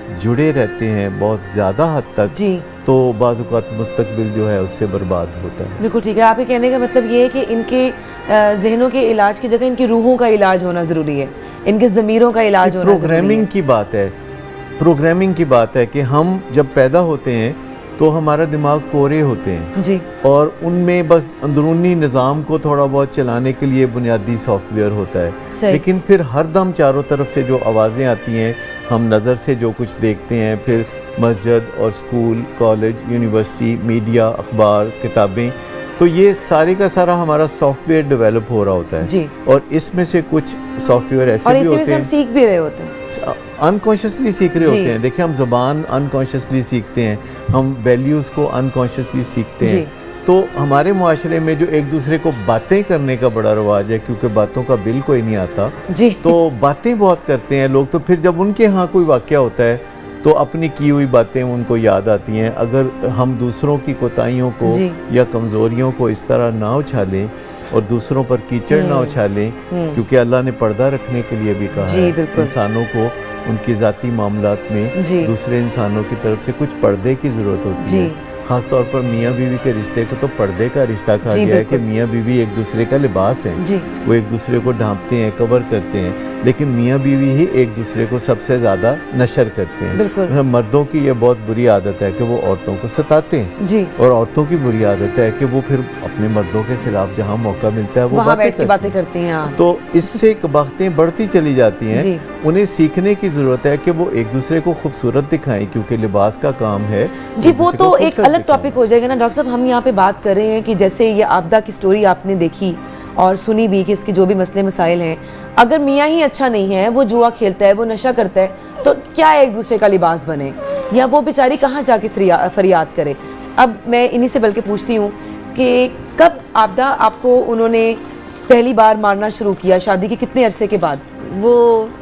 जुड़े रहते हैं बहुत ज़्यादा हद तक जी, तो बाज़ औक़ात मुस्तक़बिल जो है उससे बर्बाद होता है। बिल्कुल ठीक है। आपके कहने का मतलब ये है कि इनके जहनों के इलाज की जगह इनकी रूहों का इलाज होना ज़रूरी है, इनके ज़मीरों का इलाज होना ज़रूरी है। प्रोग्रामिंग की बात है, प्रोग्रामिंग की बात है कि हम जब पैदा होते हैं तो हमारा दिमाग कोरे होते हैं जी, और उनमें बस अंदरूनी निज़ाम को थोड़ा बहुत चलाने के लिए बुनियादी सॉफ्टवेयर होता है, सही। लेकिन फिर हर दम चारों तरफ से जो आवाज़ें आती हैं, हम नज़र से जो कुछ देखते हैं, फिर मस्जिद और स्कूल, कॉलेज, यूनिवर्सिटी, मीडिया, अखबार, किताबें, तो ये सारे का सारा हमारा सॉफ्टवेयर डेवलप हो रहा होता है जी। और इसमें से कुछ सॉफ्टवेयर ऐसे और भी इसी में होते से हम हैं सीख भी रहे होते हैं। अनकॉन्शियसली सीख रहे जी। होते हैं। देखिए हम ज़बान अनकॉन्शियसली सीखते हैं, हम वैल्यूज़ को अनकॉन्शियसली सीखते जी। हैं। तो हमारे मुआशरे में जो एक दूसरे को बातें करने का बड़ा रवाज है, क्योंकि बातों का बिल कोई नहीं आता, जी, तो बातें बहुत करते हैं लोग। तो फिर जब उनके यहाँ कोई वाक़या होता है तो अपनी की हुई बातें उनको याद आती हैं। अगर हम दूसरों की कोताहियों को जी। या कमज़ोरियों को इस तरह ना उछालें और दूसरों पर कीचड़ ना उछालें, क्योंकि अल्लाह ने पर्दा रखने के लिए भी कहा जी, है बिल्कुल। इंसानों को उनकी ज़ाती मामलात में जी। दूसरे इंसानों की तरफ से कुछ पर्दे की ज़रूरत होती जी। है। ख़ास तौर पर मियाँ बीवी के रिश्ते को तो पर्दे का रिश्ता कहा जी, गया है कि बिल्कुल। मियाँ बीवी एक दूसरे का लिबास है, जी, वो एक दूसरे को ढांपते हैं, कवर करते हैं, लेकिन मियाँ बीवी ही एक दूसरे को सबसे ज़्यादा नशर करते हैं। बिल्कुल। मर्दों की ये बहुत बुरी आदत है कि वो औरतों को सताते हैं, जी, और औरतों की बुरी आदत है कि वो फिर अपने मर्दों के खिलाफ जहाँ मौका मिलता है वो वहाँ बैठ के करती बातें हैं। करती हैं। हाँ। तो इससे बातें बढ़ती चली जाती जी। हैं। उन्हें सीखने की ज़रूरत है कि वो एक दूसरे को खूबसूरत दिखाएं, क्योंकि लिबास का काम है। जी, एक वो दूसरे को तो एक खूबसूरत अलग दिखाना। टॉपिक हो जाएगा ना डॉक्टर साहब। हम यहाँ पे बात कर रहे हैं कि जैसे ये आपदा की स्टोरी आपने देखी और सुनी भी कि इसके जो भी मसले मसाइल हैं, अगर मियाँ ही अच्छा नहीं है, वो जुआ खेलता है, वो नशा करता है, तो क्या एक दूसरे का लिबास बने, या वो बेचारी कहाँ जाके फरियाद करे। अब मैं इन्हीं से बल्कि पूछती हूँ कि कब आपदा आपको उन्होंने पहली बार मारना शुरू किया, शादी के कितने अरसे के बाद? वो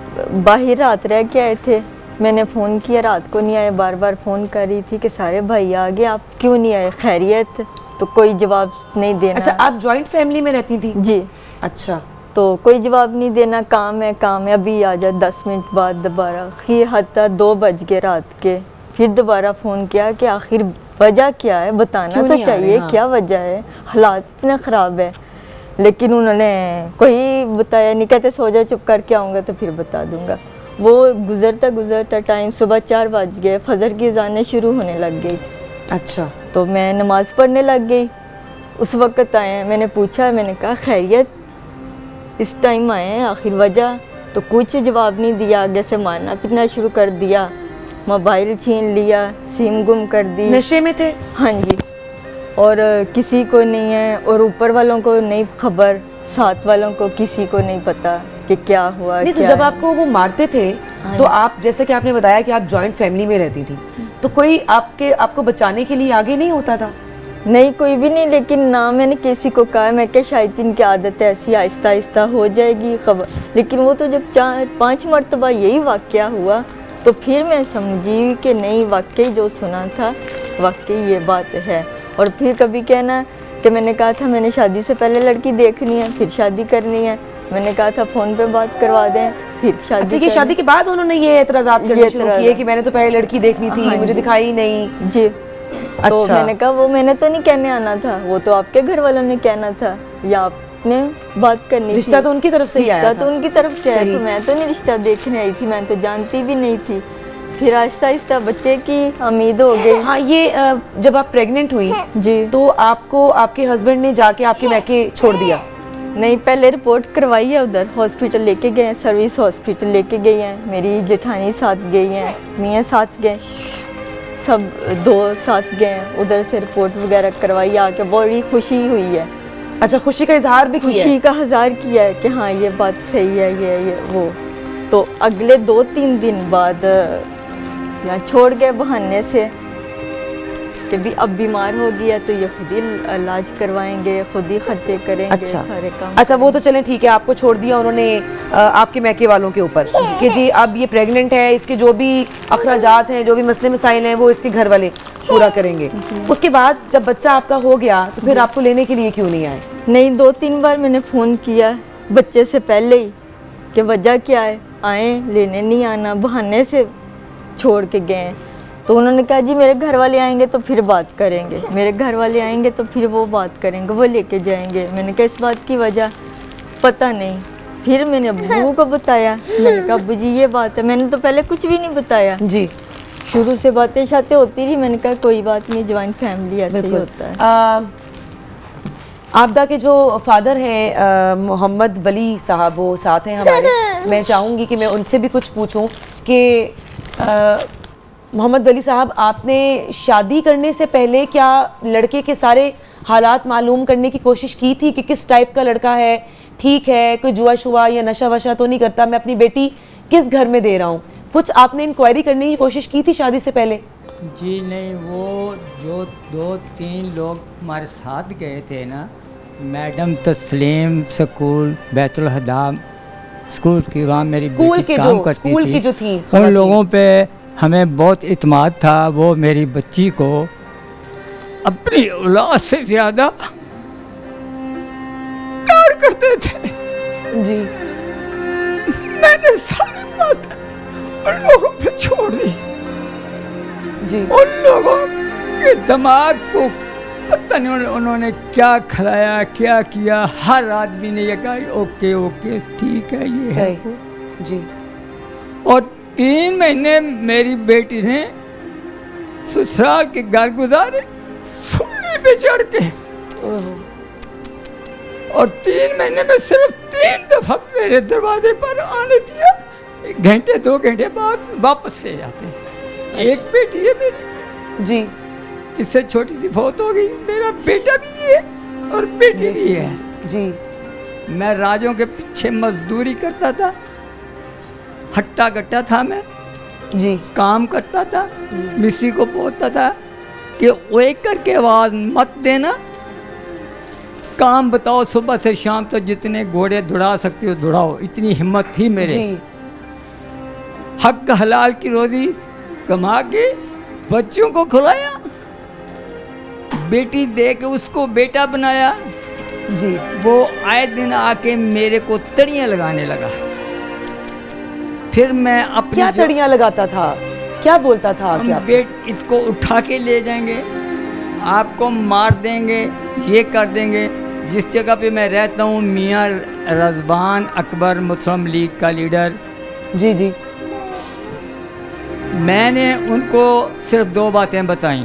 बाहर रात रह के आए थे, मैंने फ़ोन किया, रात को नहीं आए, बार बार फ़ोन कर रही थी कि सारे भाई आ गए, आप क्यों नहीं आए, खैरियत? तो कोई जवाब नहीं देना। अच्छा, आप जॉइंट फैमिली में रहती थी? जी। अच्छा। तो कोई जवाब नहीं देना, काम है अभी आ जा, 10 मिनट बाद दोबारा, आखिर हत्ता 2 बज गए रात के। फिर दोबारा फ़ोन किया कि आखिर वजह क्या है, बताना तो चाहिए। हाँ। क्या वजह है, हालात इतना ख़राब है, लेकिन उन्होंने कोई बताया नहीं। कहते सो जाओ, चुप करके आऊँगा तो फिर बता दूँगा। वो गुज़रता टाइम सुबह 4 बज गए, फजर की अज़ानें शुरू होने लग गई। अच्छा। तो मैं नमाज़ पढ़ने लग गई। उस वक़्त आए हैं, मैंने पूछा, मैंने कहा खैरियत, इस टाइम आए हैं, आखिर वजह? तो कुछ जवाब नहीं दिया, आगे से मारना पीटना शुरू कर दिया, मोबाइल छीन लिया, सिम गुम कर दी। नशे में थे? हाँ जी। और किसी को नहीं है, और ऊपर वालों को नहीं खबर, साथ वालों को किसी को नहीं पता कि क्या हुआ। नहीं, तो जब आपको वो मारते थे तो आप, जैसे कि आपने बताया कि आप जॉइंट फैमिली में रहती थी, तो कोई आपको बचाने के लिए आगे नहीं होता था? नहीं, कोई भी नहीं, लेकिन ना मैंने किसी को कहा। मैं क्या, शायद इनकी आदत ऐसी आहिस्ता आहिस्ता हो जाएगी खबर। लेकिन वो तो जब 4-5 मरतबा यही वाक़या हुआ तो फिर मैं समझी कि नहीं, वाकई जो सुना था वाकई ये बात है। और फिर कभी कहना कि मैंने कहा था मैंने शादी से पहले लड़की देखनी है, फिर शादी करनी है। मैंने कहा था फ़ोन पे बात करवा दें, फिर शादी। अच्छा, शादी के बाद उन्होंने ये एतराज़ात करने शुरू किए कि मैंने तो पहले लड़की देखनी थी, मुझे दिखाई नहीं। जी। अच्छा। तो मैंने कहा वो मैंने तो नहीं कहने आना था, वो तो आपके घर वालों ने कहना था, या आपने बात करनी थी। रिश्ता तो उनकी तरफ से ही आया था। रिश्ता तो उनकी तरफ से आया, तो मैं तो नहीं रिश्ता देखने आई थी, मैं तो जानती भी नहीं थी। फिर आहिस्ता आहिस्ता बच्चे की उम्मीद हो गई। हाँ, ये जब आप प्रेग्नेंट हुई जी, तो आपको आपके हस्बैंड ने जाके आपके मैके छोड़ दिया? नहीं, पहले रिपोर्ट करवाई है, उधर हॉस्पिटल लेके गए हैं, सर्विस हॉस्पिटल लेके गई हैं, मेरी जेठानी साथ गई हैं, मियाँ साथ गए, सब 2 साथ गए हैं। उधर से रिपोर्ट वगैरह करवाई, आके बड़ी खुशी हुई है। अच्छा, खुशी का इजहार भी किया? खुशी का इजहार किया है कि हाँ ये बात सही है, ये वो। तो अगले 2-3 दिन बाद यहाँ छोड़ गए बहाने से कि भी अब बीमार हो गया तो ये खुद ही इलाज करवाएंगे, खुद ही खर्चे करेंगे। अच्छा, सारे काम। अच्छा, वो तो चलें ठीक है, आपको छोड़ दिया उन्होंने आपके मैके वालों के ऊपर कि जी अब ये प्रेग्नेंट है, इसके जो भी अखराजात हैं, जो भी मसले मसाइल हैं, वो इसके घर वाले पूरा करेंगे। उसके बाद जब बच्चा आपका हो गया तो फिर आपको लेने के लिए क्यों नहीं आए? नहीं, 2-3 बार मैंने फ़ोन किया बच्चे से पहले ही कि वजह क्या है, आए लेने नहीं आना, बहाने से छोड़ के गए हैं। तो उन्होंने कहा जी मेरे घर वाले आएंगे तो फिर बात करेंगे, मेरे घर वाले आएंगे तो फिर वो बात करेंगे, वो लेके जाएंगे। मैंने कहा इस बात की वजह पता नहीं। फिर मैंने अब्बू को बताया, मैंने कहा अब्बू जी ये बात है। मैंने तो पहले कुछ भी नहीं बताया जी, शुरू से बातें शातें होती रही। मैंने कहा कोई बात नहीं, जॉइंट फैमिली ऐसे ही होता है। आपदा के जो फादर हैं मोहम्मद वली साहब, वो साथ हैं हमारे। मैं चाहूँगी कि मैं उनसे भी कुछ पूछूं कि मोहम्मद वली साहब, आपने शादी करने से पहले क्या लड़के के सारे हालात मालूम करने की कोशिश की थी कि किस टाइप का लड़का है, ठीक है, कोई जुआ शुआ या नशा वशा तो नहीं करता, मैं अपनी बेटी किस घर में दे रहा हूँ, कुछ आपने इंक्वायरी करने की कोशिश की थी शादी से पहले? जी नहीं, वो जो 2-3 लोग हमारे साथ गए थे ना, मैडम तस्लीम स्कूल बैतुल हदाम स्कूल की, वहाँ मेरी बेटी काम करती थी, की जो थी, उन लोगों पे हमें बहुत इत्मीनान था। वो मेरी बच्ची को अपनी औलाद से ज़्यादा प्यार करते थे जी। मैंने सारी बात उन लोगों पे छोड़ दी जी। उन लोगों के दिमाग को पता नहीं उन्होंने क्या खिलाया, क्या किया। हर आदमी ने ये कहा ओके ओके ठीक है, ये है जी। और 3 महीने मेरी बेटी ने ससुराल के घर गुजारे सूली पे चढ़ के, और 3 महीने में सिर्फ 3 दफा मेरे दरवाजे पर आने दिया। 1 घंटे 2 घंटे बाद वापस ले जाते। एक बेटी है मेरी जी, इससे छोटी सी फौत हो गई। मेरा बेटा भी है और बेटी भी है जी। मैं राजों के पीछे मजदूरी करता था, हट्टा कट्टा था मैं जी, काम करता था, मिस्त्री को बोलता था कि वेक करके आवाज़ मत देना, काम बताओ सुबह से शाम तक, जितने घोड़े दौड़ा सकते हो दौड़ाओ। इतनी हिम्मत थी मेरे जी। हक हलाल की रोजी कमा के बच्चों को खिलाया, बेटी दे के उसको बेटा बनाया जी। वो आए दिन आके मेरे को तड़ियाँ लगाने लगा। फिर मैं अपनी क्या तड़ियाँ लगाता था, क्या बोलता था? क्या इसको उठा के ले जाएंगे, आपको मार देंगे, ये कर देंगे। जिस जगह पे मैं रहता हूँ, मियाँ रज़बान अकबर मुस्लिम लीग का लीडर जी जी, मैंने उनको सिर्फ 2 बातें बताई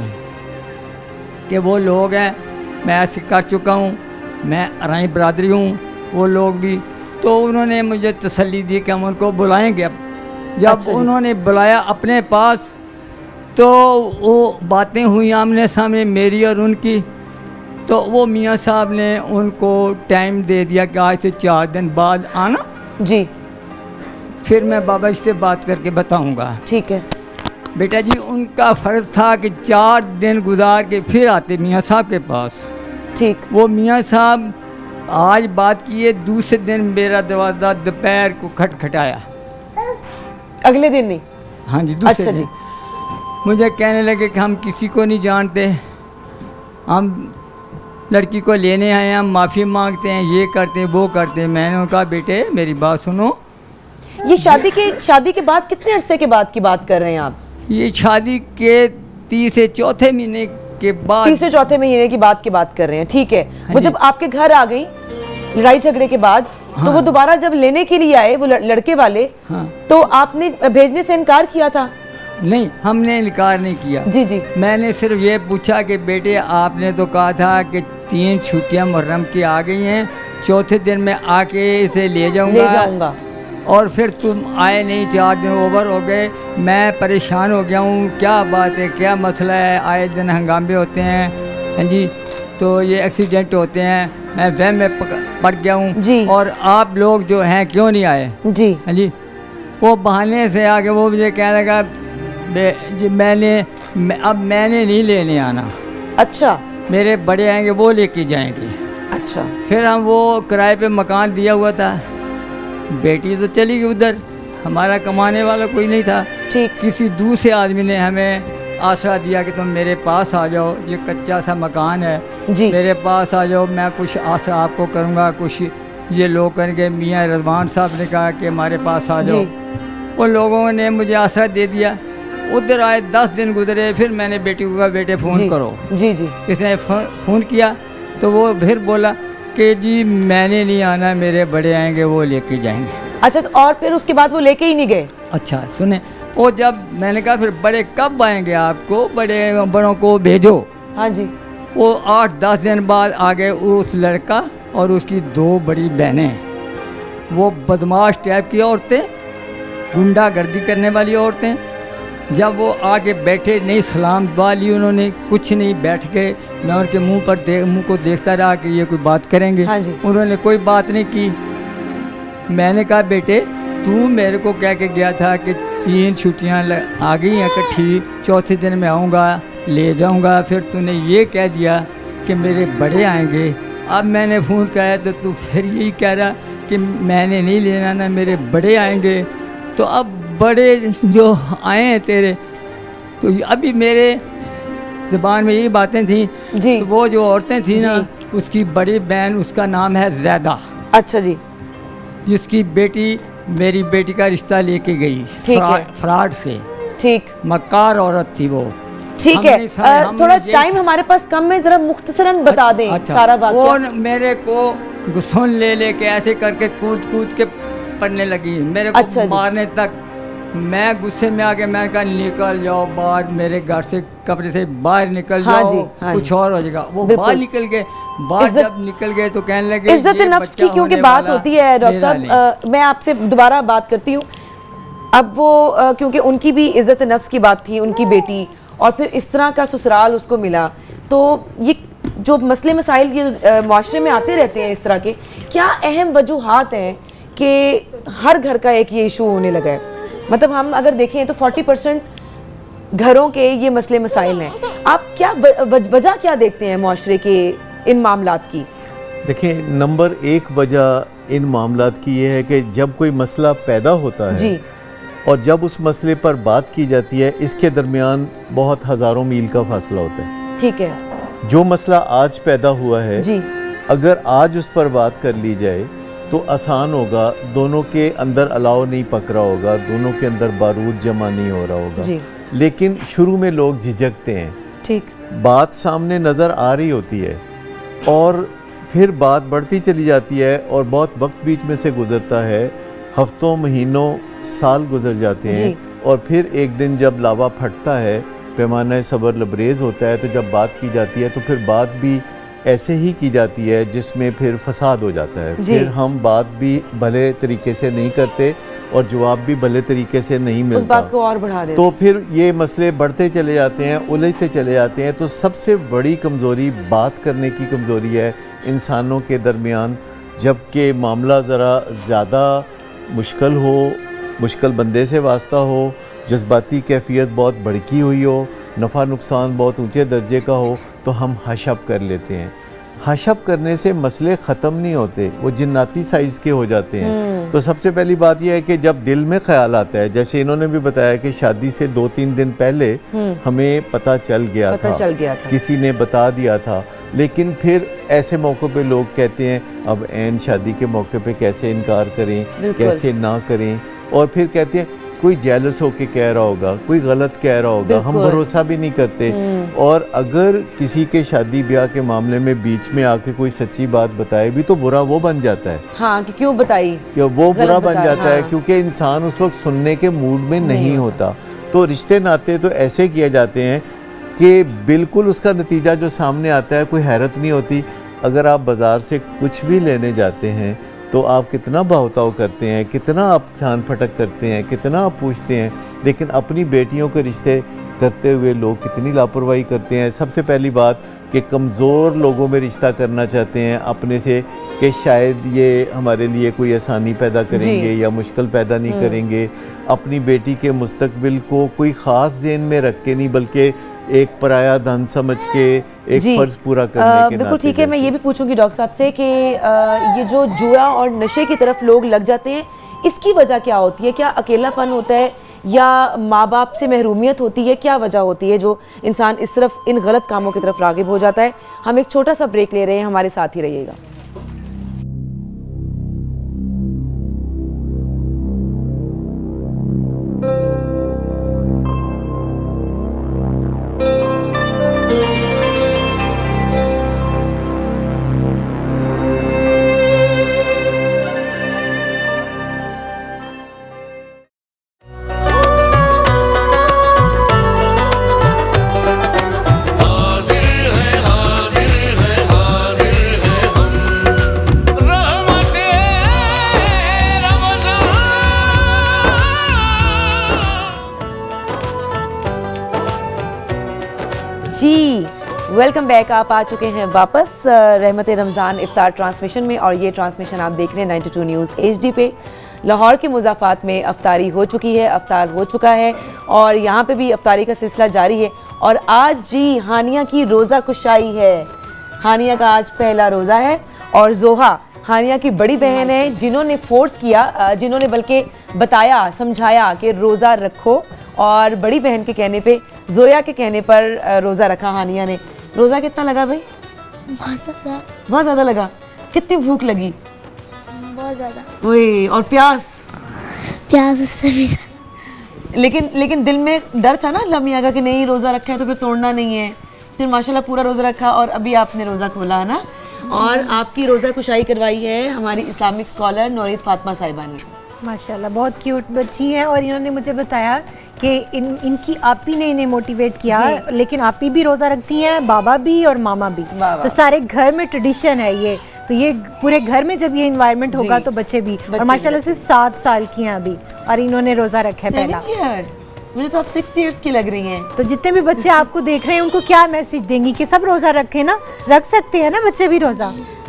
कि वो लोग हैं, मैं ऐसे कर चुका हूँ, मैं अराई बरादरी हूँ, वो लोग भी। तो उन्होंने मुझे तसल्ली दी कि हम उनको बुलाएंगे। अब जब अच्छा उन्होंने बुलाया अपने पास तो वो बातें हुई आमने सामने मेरी और उनकी। तो वो मियाँ साहब ने उनको टाइम दे दिया कि आज से 4 दिन बाद आना जी। फिर मैं बाबा जी से बात करके बताऊंगा। ठीक है बेटा जी, उनका फ़र्ज़ था कि 4 दिन गुजार के फिर आते मियाँ साहब के पास। ठीक। वो मियाँ साहब आज बात किए, दूसरे दिन मेरा दरवाज़ा दोपहर को खटखटाया। अगले दिन नहीं? हाँ जी, दूसरे अच्छा दिन। जी। मुझे कहने लगे कि हम किसी को नहीं जानते, हम लड़की को लेने आए हैं, हम माफ़ी मांगते हैं, ये करते हैं वो करते हैं। मैंने कहा बेटे मेरी बात सुनो। ये शादी के बाद कितने अरसे के बाद की बात कर रहे हैं आप? ये शादी के 3 से 4थे महीने के बाद, 3 से 4थे महीने की बात कर रहे हैं। ठीक है। वो जी। जब आपके घर आ गई लड़ाई झगड़े के बाद, तो वो दोबारा जब लेने के लिए आए वो लड़के वाले, हाँ। तो आपने भेजने से इनकार किया था? नहीं, हमने इनकार नहीं किया। जी जी। मैंने सिर्फ ये पूछा कि बेटे आपने तो कहा था कि 3 छुट्टियां मुहर्रम की आ गई हैं, 4थे दिन में आके इसे ले जाऊंगा और फिर तुम आए नहीं, 4 दिन ओवर हो गए, मैं परेशान हो गया हूँ, क्या बात है, क्या मसला है? आए दिन हंगामे होते हैं, हाँ जी, तो ये एक्सीडेंट होते हैं, मैं वहम में पड़ गया हूँ, और आप लोग जो हैं क्यों नहीं आए? जी हाँ जी। वो बहाने से आके वो मुझे कहने लगा जी अब मैंने नहीं लेने आना। अच्छा। मेरे बड़े आएंगे वो लेके जाएंगे। अच्छा। फिर हम वो किराए पे मकान दिया हुआ था, बेटी तो चली गई उधर, हमारा कमाने वाला कोई नहीं था। ठीक। किसी दूसरे आदमी ने हमें आसरा दिया कि तुम मेरे पास आ जाओ, ये कच्चा सा मकान है जी, मेरे पास आ जाओ, मैं कुछ आसरा आपको करूँगा, कुछ ये लोग करेंगे। मियाँ रज़वान साहब ने कहा कि हमारे पास आ जाओ। उन लोगों ने मुझे आसरा दे दिया। उधर आए, 10 दिन गुजरे, फिर मैंने बेटी को कहा बेटे फ़ोन करो। जी जी। इसने फ़ोन किया तो वो फिर बोला कि जी मैंने नहीं आना, मेरे बड़े आएंगे वो लेके जाएंगे। अच्छा, तो और फिर उसके बाद वो लेके ही नहीं गए? अच्छा सुने, वो जब मैंने कहा फिर बड़े कब आएंगे, आपको बड़ों को भेजो। हाँ जी। वो 8-10 दिन बाद आ गए उस लड़का और उसकी 2 बड़ी बहनें, वो बदमाश टाइप की औरतें, गुंडागर्दी करने वाली औरतें। जब वो आके बैठे, नहीं सलाम वाली उन्होंने, कुछ नहीं, बैठ गए। मैं उनके मुंह को देखता रहा कि ये कोई बात करेंगे। हाँ जी। उन्होंने कोई बात नहीं की। मैंने कहा बेटे तू मेरे को कह के गया था कि 3 छुट्टियां आ गई हैं इकट्ठी, चौथे दिन मैं आऊँगा ले जाऊँगा, फिर तूने ये कह दिया कि मेरे बड़े आएंगे। अब मैंने फ़ोन किया तो तू फिर यही कह रहा कि मैंने नहीं लेना ना, मेरे बड़े आएंगे। तो अब बड़े जो आए हैं तेरे, तो अभी मेरे ज़बान में यही बातें थी जी। तो वो जो औरतें थी ना, उसकी बड़ी बहन, उसका नाम है ज़ैदा। अच्छा जी। जिसकी बेटी मेरी बेटी का रिश्ता लेके गई फ्रॉड से। ठीक, मक्कार औरत थी वो। ठीक है, थोड़ा टाइम हमारे पास कम है, जरा मुख्तसरन बता दें। अच्छा, सारा वाक़या। वो मेरे को गुस्सों ले के ऐसे करके कूद के पढ़ने लगी, मेरे को अच्छा मारने तक। मैं गुस्से में आके मैंने कहा निकल जाओ बाहर, मेरे घर से कमरे से बाहर निकल जाओ, कुछ और हो जाएगा। वो बाहर निकल गए, बाहर जब निकल गए तो कहने लगे इज्जत नफ्स की क्योंकि बात होती है डॉक्टर साहब, मैं आपसे दोबारा बात करती हूँ। अब वो क्योंकि उनकी भी इज्जत नफ्स की बात थी, उनकी बेटी, और फिर इस तरह का ससुराल उसको मिला, तो ये जो मसले मसाइल ये माशरे में आते रहते हैं इस तरह के, क्या अहम वजूहात हैं कि हर घर का एक ये इशू होने लगा है? मतलब हम अगर देखें तो 40% घरों के ये मसले मसाइल हैं। आप क्या वजह क्या देखते हैं माशरे के इन मामलात की? देखिए, नंबर 1 वजह इन मामलात की ये है कि जब कोई मसला पैदा होता है जी, और जब उस मसले पर बात की जाती है, इसके दरमियान बहुत हज़ारों मील का फासला होता है। ठीक है। जो मसला आज पैदा हुआ है जी, अगर आज उस पर बात कर ली जाए तो आसान होगा, दोनों के अंदर अलाव नहीं पक रहा होगा, दोनों के अंदर बारूद जमा नहीं हो रहा होगा जी। लेकिन शुरू में लोग झिझकते हैं, ठीक, बात सामने नज़र आ रही होती है और फिर बात बढ़ती चली जाती है और बहुत वक्त बीच में से गुजरता है, हफ्तों महीनों साल गुजर जाते हैं, और फिर एक दिन जब लावा फटता है, पैमाना सब्र लबरेज होता है, तो जब बात की जाती है तो फिर बात भी ऐसे ही की जाती है जिसमें फिर फसाद हो जाता है। फिर हम बात भी भले तरीके से नहीं करते और जवाब भी भले तरीके से नहीं मिलता, उस बात को और बढ़ा देते। तो फिर ये मसले बढ़ते चले जाते हैं, उलझते चले जाते हैं। तो सबसे बड़ी कमज़ोरी बात करने की कमज़ोरी है इंसानों के दरमियान। जबकि मामला ज़रा ज़्यादा मुश्किल हो, मुश्किल बंदे से वास्ता हो, जज्बाती कैफियत बहुत भड़की हुई हो, नफ़ा नुकसान बहुत ऊंचे दर्जे का हो, तो हम हशप कर लेते हैं। हशप करने से मसले ख़त्म नहीं होते, वो जिन्नाती साइज़ के हो जाते हैं। तो सबसे पहली बात यह है कि जब दिल में ख्याल आता है, जैसे इन्होंने भी बताया कि शादी से 2-3 दिन पहले हमें पता चल गया था, किसी ने बता दिया था, लेकिन फिर ऐसे मौक़ों पे लोग कहते हैं अब ऐन शादी के मौके पे कैसे इनकार करें, कैसे ना करें, और फिर कहते हैं कोई जेलस होके कह रहा होगा, कोई गलत कह रहा होगा, हम भरोसा भी नहीं करते। और अगर किसी के शादी ब्याह के मामले में बीच में आके कोई सच्ची बात बताए भी तो बुरा वो बन जाता है। हाँ, कि क्यों बताई, कि वो बुरा बन जाता है, क्योंकि इंसान उस वक्त सुनने के मूड में नहीं होता। तो रिश्ते नाते तो ऐसे किए जाते हैं कि बिल्कुल उसका नतीजा जो सामने आता है कोई हैरत नहीं होती। अगर आप बाज़ार से कुछ भी लेने जाते हैं तो आप कितना बहताव करते हैं, कितना आप छान फटक करते हैं, कितना आप पूछते हैं, लेकिन अपनी बेटियों के रिश्ते करते हुए लोग कितनी लापरवाही करते हैं। सबसे पहली बात कि कमज़ोर लोगों में रिश्ता करना चाहते हैं अपने से, कि शायद ये हमारे लिए कोई आसानी पैदा करेंगे या मुश्किल पैदा नहीं करेंगे। अपनी बेटी के मुस्तकबिल को कोई ख़ास ज़हन में रख के नहीं, बल्कि एक पराया धन समझ के एक फ़र्ज़ पूरा करने के। बिल्कुल ठीक है। मैं ये भी पूछूंगी डॉक्टर साहब से कि ये जो जुआ और नशे की तरफ लोग लग जाते हैं, इसकी वजह क्या होती है? क्या अकेलापन होता है या माँ बाप से महरूमियत होती है? क्या वजह होती है जो इंसान इस तरफ इन गलत कामों की तरफ राग़िब हो जाता है? हम एक छोटा सा ब्रेक ले रहे हैं, हमारे साथ ही रहिएगा। जी वेलकम बैक। आप आ चुके हैं वापस रहमत रमज़ान इफ्तार ट्रांसमिशन में, और ये ट्रांसमिशन आप देख रहे हैं 92 न्यूज़ HD पे। लाहौर के मुज़ाफ़ात में अफ्तारी हो चुकी है, अफ्तार हो चुका है, और यहाँ पे भी अफ्तारी का सिलसिला जारी है। और आज जी हानिया की रोज़ा कुशाई है। हानिया का आज पहला रोज़ा है, और जोहा हानिया की बड़ी बहन है जिन्होंने फोर्स किया, जिन्होंने बल्कि बताया, समझाया कि रोज़ा रखो, और बड़ी बहन के कहने पे, जोया के कहने पर रोज़ा रखा हानिया ने। रोज़ा कितना लगा भाई? बहुत ज़्यादा लगा। कितनी भूख लगी? बहुत ज़्यादा। वही, और प्यास उससे भी ज़्यादा। लेकिन दिल में डर था ना लमिया का कि नहीं रोज़ा रखा है तो फिर तोड़ना नहीं है। फिर माशाल्लाह पूरा रोज़ा रखा, और अभी आपने रोज़ा खोला है ना। और आपकी रोज़ा कुशाई करवाई है हमारी इस्लामिक स्कॉलर नौरीद फातिमा साहिबा ने। माशाल्लाह बहुत क्यूट बच्ची हैं, और इन्होंने मुझे बताया कि इनकी आपी ने इन्हें मोटिवेट किया। लेकिन आपी भी रोज़ा रखती हैं, बाबा भी और मामा भी, तो सारे घर में ट्रेडिशन है ये। तो ये पूरे घर में जब ये इन्वायरमेंट होगा तो बच्चे भी। और माशाल्लाह से 7 साल की हैं अभी, और इन्होंने रोज़ा रखा है पहला। मुझे तो आप 6 इयर्स की लग रही हैं। तो जितने भी बच्चे आपको देख रहे हैं उनको क्या मैसेज देंगी कि सब रोज़ा रखें ना? रख सकते हैं ना बच्चे भी रोज़ा?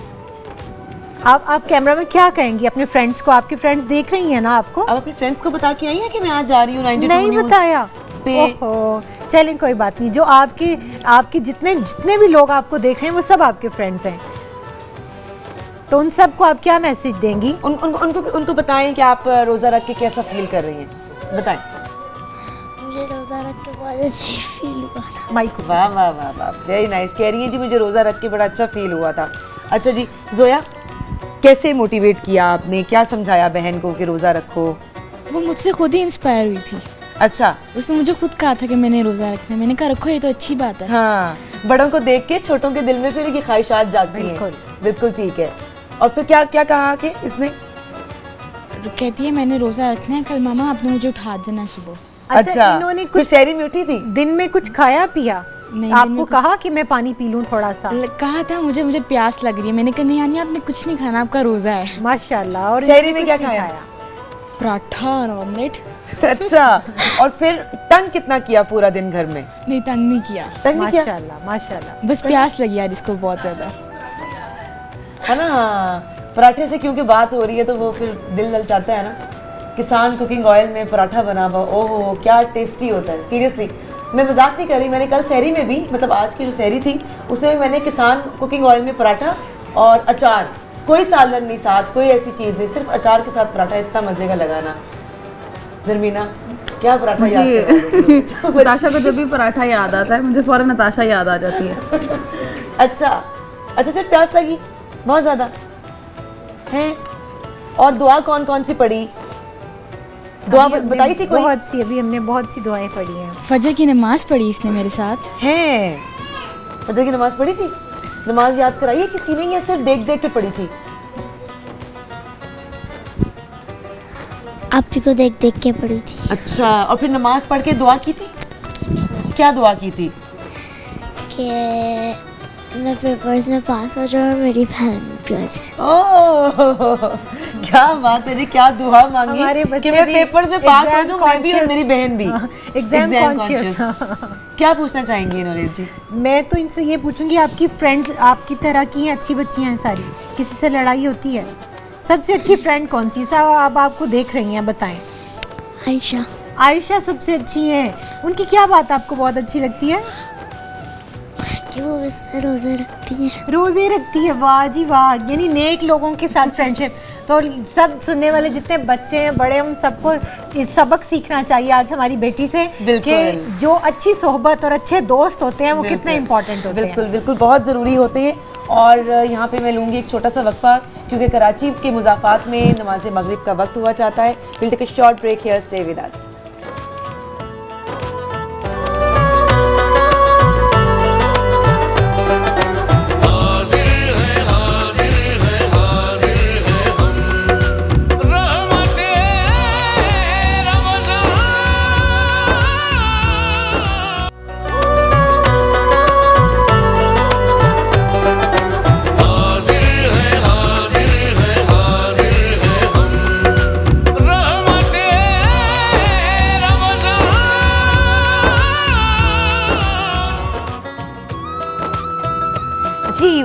आप कैमरा में क्या कहेंगी अपने फ्रेंड्स को? आपके फ्रेंड्स देख रही हैं ना आपको? आप अपने फ्रेंड्स को बता के आई हैं कि मैं आज जा रही हूँ 92 नहीं न्यूज़ बताया पे? ओहो, चलें कोई बात नहीं। जो आपके जितने भी लोग आपको देख रहे हैं वो सब आपके फ्रेंड्स हैं, तो उन सबको आप क्या मैसेज देंगी? उनको बताएं कि आप रोज़ा रख के कैसा फील कर रही हैं, बताएं। मुझे रोज़ा रख के बहुत अच्छी फील हुआ था। माइक। वाह वाह वाह वाह, वेरी नाइस। कह रही हैं जी मुझे रोज़ा रख के बड़ा अच्छा फील हुआ था। अच्छा जी जोया, कैसे मोटिवेट किया आपने, क्या समझाया बहन को कि रोज़ा रखो? वो मुझसे खुद ही इंस्पायर हुई थी। अच्छा, उसने मुझे खुद कहा था कि मैंने रोज़ा रखना है। मैंने कहा रखो, ये तो अच्छी बात है। हाँ, बड़ों को देख के छोटों के दिल में फिर ये ख्वाहिशात जागती हैं। बिल्कुल ठीक है। और फिर क्या क्या कहा कि इसने? कहती है मैंने रोज़ा रखना है, कल मामा आपने मुझे उठा देना सुबह। अच्छा, इन्होंने कुछ शहरी में उठी थी? दिन में कुछ खाया पिया? नहीं, आपको कहा कि मैं पानी पी लूं थोड़ा सा? कहा था मुझे प्यास लग रही है। मैंने कहा नहीं यानी आपने कुछ नहीं खाना, आपका रोज़ा है। माशाल्लाह। और शहरी में क्या खाया? पराठा और ऑमलेट। अच्छा, और फिर तंग कितना किया पूरा दिन घर में? नहीं, तंग नहीं किया। तंग नहीं किया? माशाल्लाह माशाल्लाह। बस प्यास लगी यार इसको बहुत ज़्यादा, है ना। पराठे से क्योंकि बात हो रही है तो वो फिर दिल ललचाता है ना। किसान कुकिंग ऑयल में पराठा बना हुआ, ओहो क्या टेस्टी होता है। सीरियसली मैं मजाक नहीं कर रही। मैंने कल सहरी में भी, मतलब आज की जो सहरी थी उसमें भी मैंने किसान कुकिंग ऑयल में पराठा और अचार, कोई सालन नहीं साथ, कोई ऐसी चीज़ नहीं, सिर्फ अचार के साथ पराठा, इतना मज़े का लगाना। ज़रमीना क्या पराठा याद है? नताशा को जब भी पराठा याद आता है मुझे फ़ौरन नताशा याद आ जाती है। अच्छा, सिर्फ प्यास लगी बहुत ज़्यादा है। और दुआ कौन कौन सी पढ़ी? दुआ बताई थी कोई? बहुत सी, अभी हमने बहुत सी दुआएं पढ़ी हैं। फजर की नमाज पढ़ी इसने मेरे साथ। है, फजर की नमाज पढ़ी थी? नमाज याद कराई है किसी ने या सिर्फ देख देख के पढ़ी थी? आप ही को देख देख के पढ़ी थी। अच्छा, और फिर नमाज पढ़ के दुआ की थी? क्या दुआ की थी? कि मैं पेपर्स में पास हो जाऊँ और मेरी बहन भी हो जाए। ओह क्या बात है जी, क्या दुआ मांगी कि मैं पेपर में पास हो जाऊँ, मैं भी और मेरी बहन भी। Exam conscious. क्या पूछना चाहेंगी नौरीद जी? मैं तो इनसे ये पूछूंगी, आपकी फ्रेंड्स आपकी तरह की हैं, अच्छी बच्चियां हैं सारी, किसी से लड़ाई होती है? सबसे अच्छी फ्रेंड कौन सी? अब आपको देख रही हैं, बताएं। आयशा सबसे अच्छी है। उनकी क्या बात आपको बहुत अच्छी लगती है? कि वो रोज़े रखती है। रोज़े रखती है, वाह जी वाह। यानी नेक लोगों के साथ फ्रेंडशिप। तो सब सुनने वाले जितने बच्चे हैं, बड़े, उन सबको सबक सीखना चाहिए आज हमारी बेटी से कि जो अच्छी सोहबत और अच्छे दोस्त होते हैं वो कितने इम्पोर्टेंट होते हैं। बिल्कुल बिल्कुल, बहुत ज़रूरी होते हैं। और यहाँ पे मैं लूँगी एक छोटा सा वक्फा, क्योंकि कराची के मुज़ाफ़ात में नमाज मगरिब का वक्त हुआ चाहता है। Will take a short break here, stay with us.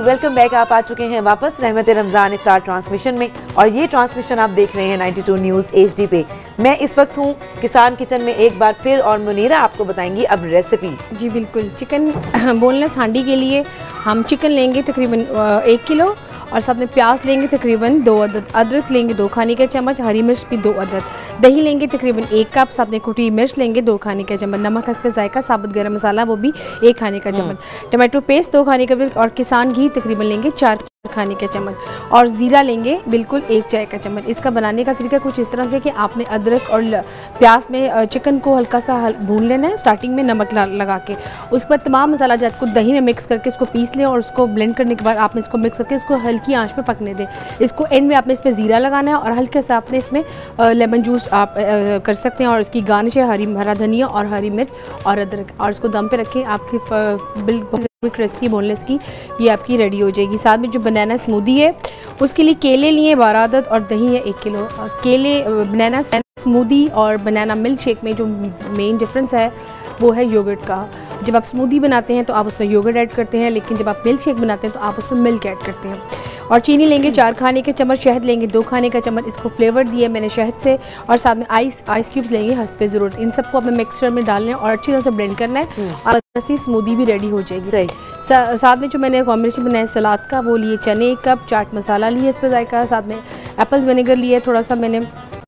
Welcome back. आप आ चुके हैं वापस रहमत रमज़ान इफ्तार ट्रांसमिशन में और ये ट्रांसमिशन आप देख रहे हैं 92 न्यूज़ HD पे। मैं इस वक्त हूँ किसान किचन में एक बार फिर और मुनीरा आपको बताएंगी अब रेसिपी। जी बिल्कुल। चिकन बोनलेस हांडी के लिए हम चिकन लेंगे तकरीबन 1 किलो और साथ में प्याज लेंगे तकरीबन 2 अदद, अदरक लेंगे 2 खाने का चम्मच, हरी मिर्च भी 2 अदद, दही लेंगे तकरीबन 1 कप, साथ में कुटी मिर्च लेंगे 2 खाने का चम्मच, नमक हस्बे जायका, साबुत गरम मसाला वो भी 1 खाने का चम्मच, टमाटो पेस्ट 2 खाने का और किसान घी तकरीबन लेंगे 4 खाने का चम्मच और ज़ीरा लेंगे बिल्कुल 1 चाय का चम्मच। इसका बनाने का तरीका कुछ इस तरह से कि आपने अदरक और प्याज में चिकन को हल्का सा भून लेना है स्टार्टिंग में नमक लगा के, उसके बाद तमाम मसाला जात को दही में मिक्स करके इसको पीस लें और उसको ब्लेंड करने के बाद आपने इसको मिक्स करके इसको हल्की आंच पे पकने दें। इसको एंड में आपने इसमें ज़ीरा लगाना है और हल्के से आपने इसमें लेमन जूस आप कर सकते हैं और इसकी गार्निश है हरा धनिया और हरी मिर्च और अदरक और इसको दम पे रखें। आपकी बिल्कुल क्रिस्पी बोनलेस की ये आपकी रेडी हो जाएगी। साथ में जो बनाना स्मूदी है उसके लिए केले लिए 12 अदद और दही है 1 किलो। केले बनाना स्मूदी और बनाना मिल्क शेक में जो मेन डिफरेंस है वो है योगर्ट का। जब आप स्मूदी बनाते हैं तो आप उसमें योगर्ट ऐड करते हैं, लेकिन जब आप मिल्क शेक बनाते हैं तो आप उसमें मिल्क ऐड करते हैं। और चीनी लेंगे 4 खाने के चम्मच, शहद लेंगे 2 खाने का चम्मच, इसको फ्लेवर दिया मैंने शहद से और साथ में आइस क्यूब्स लेंगे हस्बे ज़रूरत। इन सबको अपने मिक्सचर में डालना है और अच्छी तरह से ब्लेंड करना है और ऐसी स्मूदी भी रेडी हो जाएगी। साथ में जो मैंने कॉम्बिनेशन बनाया सलाद का वो लिए चने 1 कप, चाट मसाला लिए इस पर जायका, साथ में एप्पल विनेगर लिए थोड़ा सा, मैंने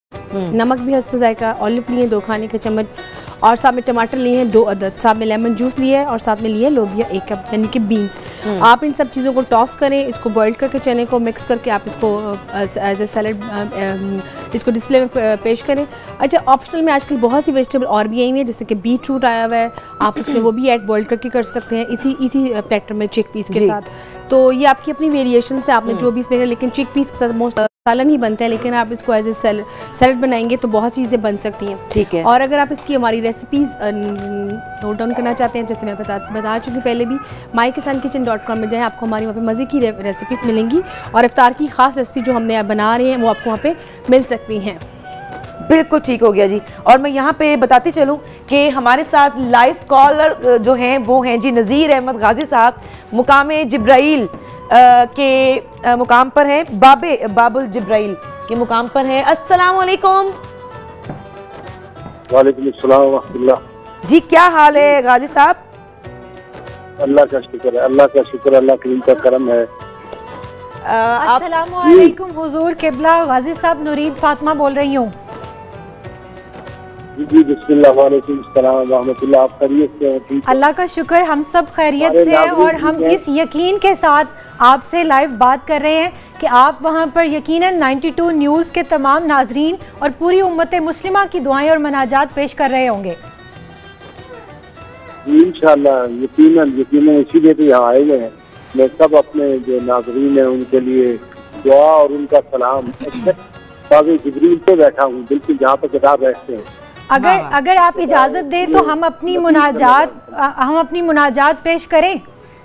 नमक भी इस पर जायका, ऑलिव लिए 2 खाने के चम्मच और साथ में टमाटर लिए हैं 2 अदद, साथ में लेमन जूस लिया है और साथ में लिए लोबिया 1 कप यानी कि बीन्स। आप इन सब चीज़ों को टॉस करें, इसको बॉईल करके चने को मिक्स करके आप इसको एज ए सैलड इसको डिस्प्ले में पेश करें। अच्छा, ऑप्शनल में आजकल बहुत सी वेजिटेबल और भी आई हुई है जैसे कि बीट रूट आया हुआ है, आप उसमें वो भी ऐड बॉईल करके कर सकते हैं इसी प्लेटर में चिक पीस के साथ। तो ये आपकी अपनी वेरिएशन से आपने जो भी इसमें, लेकिन चिक पीस के साथ मोस्ट सालन ही बनता है, लेकिन आप इसको एज ए सैलड बनाएंगे तो बहुत चीज़ें बन सकती हैं। ठीक है। और अगर आप इसकी हमारी रेसिपीज़ नोट डाउन करना चाहते हैं, जैसे मैं बता चुकी पहले भी, mykisankitchen.com में जाएं, आपको हमारी वहाँ पे मज़े की रेसिपीज़ मिलेंगी और इफ्तार की ख़ास रेसिपी जो हमने बना रहे हैं वो आपको वहाँ पे मिल सकती हैं। बिल्कुल ठीक हो गया जी। और मैं यहाँ पे बताती चलूँ कि हमारे साथ लाइव कॉलर जो हैं वो हैं जी नज़ीर अहमद गाजी साहब, मुकाम जिब्राइल के मुकाम पर हैं, बाबुल जिब्राइल के मुकाम पर हैं। अस्सलाम वालेकुम। वालेकुम अस्सलाम व रहमतुल्लाह। जी क्या हाल है गाजी साहब? अल्लाह का शुक्र है, अल्लाह का शुक्र, अल्लाह करीम का करम है। अस्सलाम वालेकुम हुजूर किबला, गाजी साहब नुरीद फातिमा बोल रही हूँ। जी बिस्मिल्लाह, वालेकुम अस्सलाम व रहमतुल्लाह। आप खैरियत से हैं? ठीक है, अल्लाह का शुक्र, हम सब खैरियत से हैं और हम इस यकीन के साथ आपसे लाइव बात कर रहे हैं कि आप वहाँ पर यकीनन 92 न्यूज़ के तमाम नाजरीन और पूरी उम्मत मुस्लिमा की दुआएं और मनाजात पेश कर रहे होंगे। इंशाअल्लाह, यकीनन इसीलिए तो यहाँ आए हुए हैं। मैं सब अपने जो नाजरीन हैं उनके लिए दुआ और उनका सलाम बाबे जिब्रील पे बैठा हूँ, बिल्कुल जहाँ पर किताब बैठते हैं। अगर आप इजाज़त दें तो हम अपनी मुनाजात पेश करें।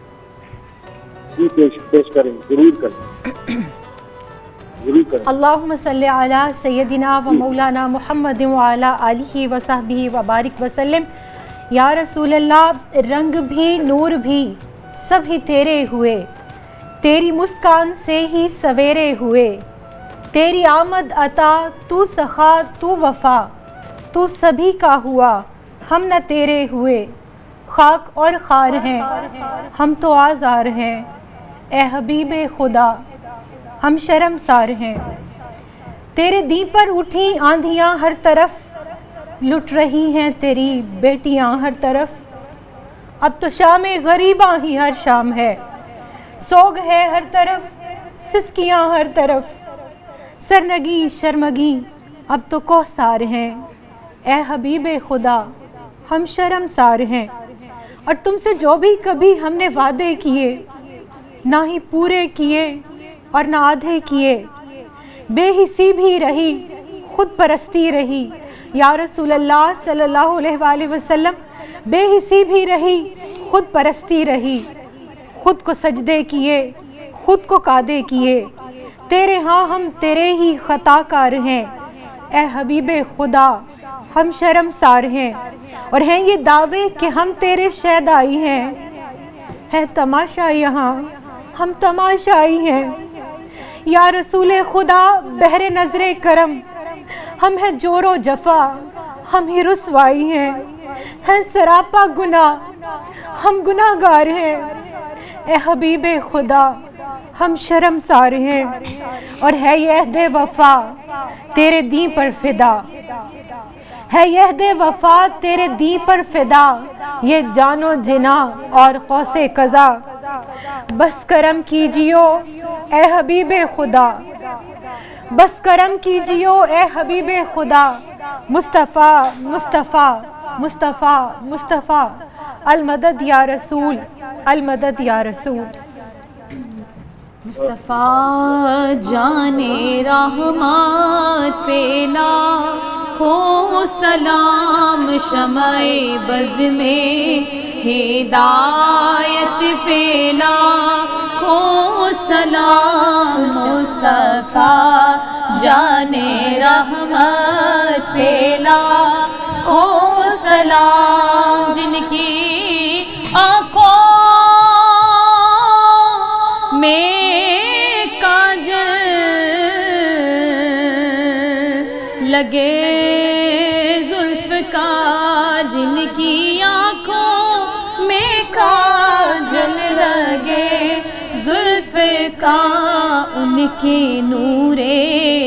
जी पेश करें, जरूर करें, जरूर करें। अल्लाहुम्मा सल्ली अला सय्यदिना व मौलाना मुहम्मद व अला आलिहि व सहबिहि व बारिक वसल्लम। या रसूल अल्लाह, रंग भी नूर भी सब ही तेरे हुए, तेरी मुस्कान से ही सवेरे हुए, तेरी आमद अता तू सखा तू वफा, तू सभी का हुआ हम न तेरे हुए, खाक और खार हैं हम तो आज़ार हैं, ए हबीबे खुदा हम शर्मसार हैं। तेरे दी पर उठी आंधियाँ हर तरफ, लुट रही हैं तेरी बेटियाँ हर तरफ, अब तो शाम गरीबा ही हर शाम है, सोग है हर तरफ सिसकियाँ हर तरफ, सरनगी शर्मगी अब तो कोसार हैं, ए हबीबे खुदा हम शर्मसार हैं। और तुमसे जो भी कभी हमने वादे किए, ना ही पूरे किए और ना आधे किए, बेहिसी भी रही खुद परस्ती रही, या रसूल अल्लाह सल्लल्लाहु अलैहि वसल्लम, बेहिसी भी रही खुद परस्ती रही, खुद को सजदे किए खुद को कादे किए, तेरे हाँ हम तेरे ही खताकार हैं, ए हबीबे खुदा हम शर्मसार हैं। और हैं ये दावे कि हम तेरे शहदाई हैं, है तमाशा यहाँ हम तमाशाई हैं। या रसूल खुदा बहरे नजरे करम, हम हैं जोरो जफा, हम ही रुसवाई हैं सरापा गुनाह, हम गुनाहगार हैं। ए हबीबे खुदा हम शर्मसार हैं, और है ये अहदे वफा तेरे दी पर फिदा, है यह दे वफा तेरे दी पर फिदा, ये जानो जिना और कौसे कज़ा। बस करम कीजियो ए हबीबे खुदा, बस करम कीजियो ए हबीबे खुदा। मुस्तफ़ा मुस्तफ़ा मुस्तफ़ा मुस्तफ़ा, अल मदद या रसूल, अल मदद या रसूल। मुस्तफ़ा जाने रहमत पे लाखों सलाम, शमाए बज़ में हिदायत पे लाखों सलाम। मुस्तफ़ा जाने रहमत पे लाखों सलाम, जिनकी आँखों में लगे जुल्फ का, जिनकी आँखों में काजल लगे जुल्फ का, उनके नूरे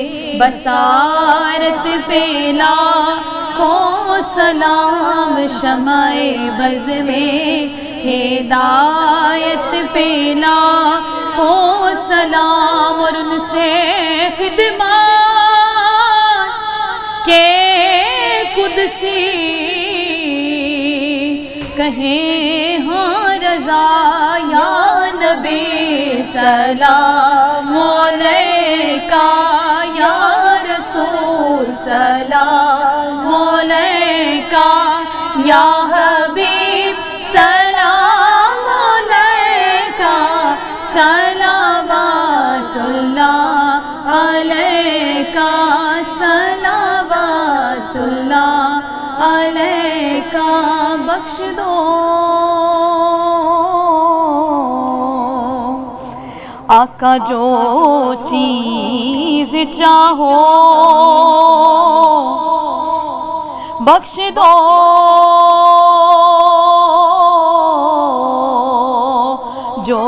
बसारत पे लाखों सलाम। शमाए बज़ में हिदायत पे लाखों सलाम, और उनसे खिदमत के कुदसी कहें हाँ रज़ा, या नबी सलाम अलैका, या रसूल सलाम अलैका, या हबीब सलाम अलैका, सलावतुल्लाह अलैका, सलावतुल्लाह अलैका। बख्श दो आका जो चीज़ चाहो, बख्श दो जो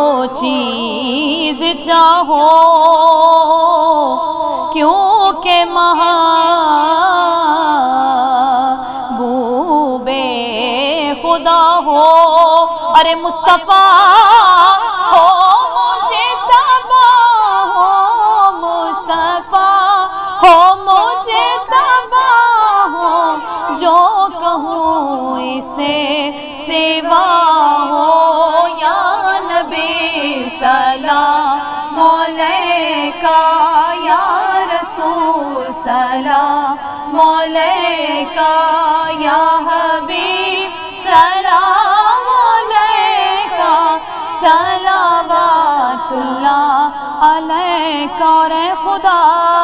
चीज़ चाहो, क्योंकि महबूबे खुदा हो। अरे मुस्तफ़ा हो मुझे तबा हो, मुस्तफ़ा हो मुझे तबा हो, जो कहूँ इसे सेवा हो। या नबी सलाम अलैका, या रसूल सलाम अलैका, या हबीब सलाम अलैका, सलावतुल्लाह अलैका। रे खुदा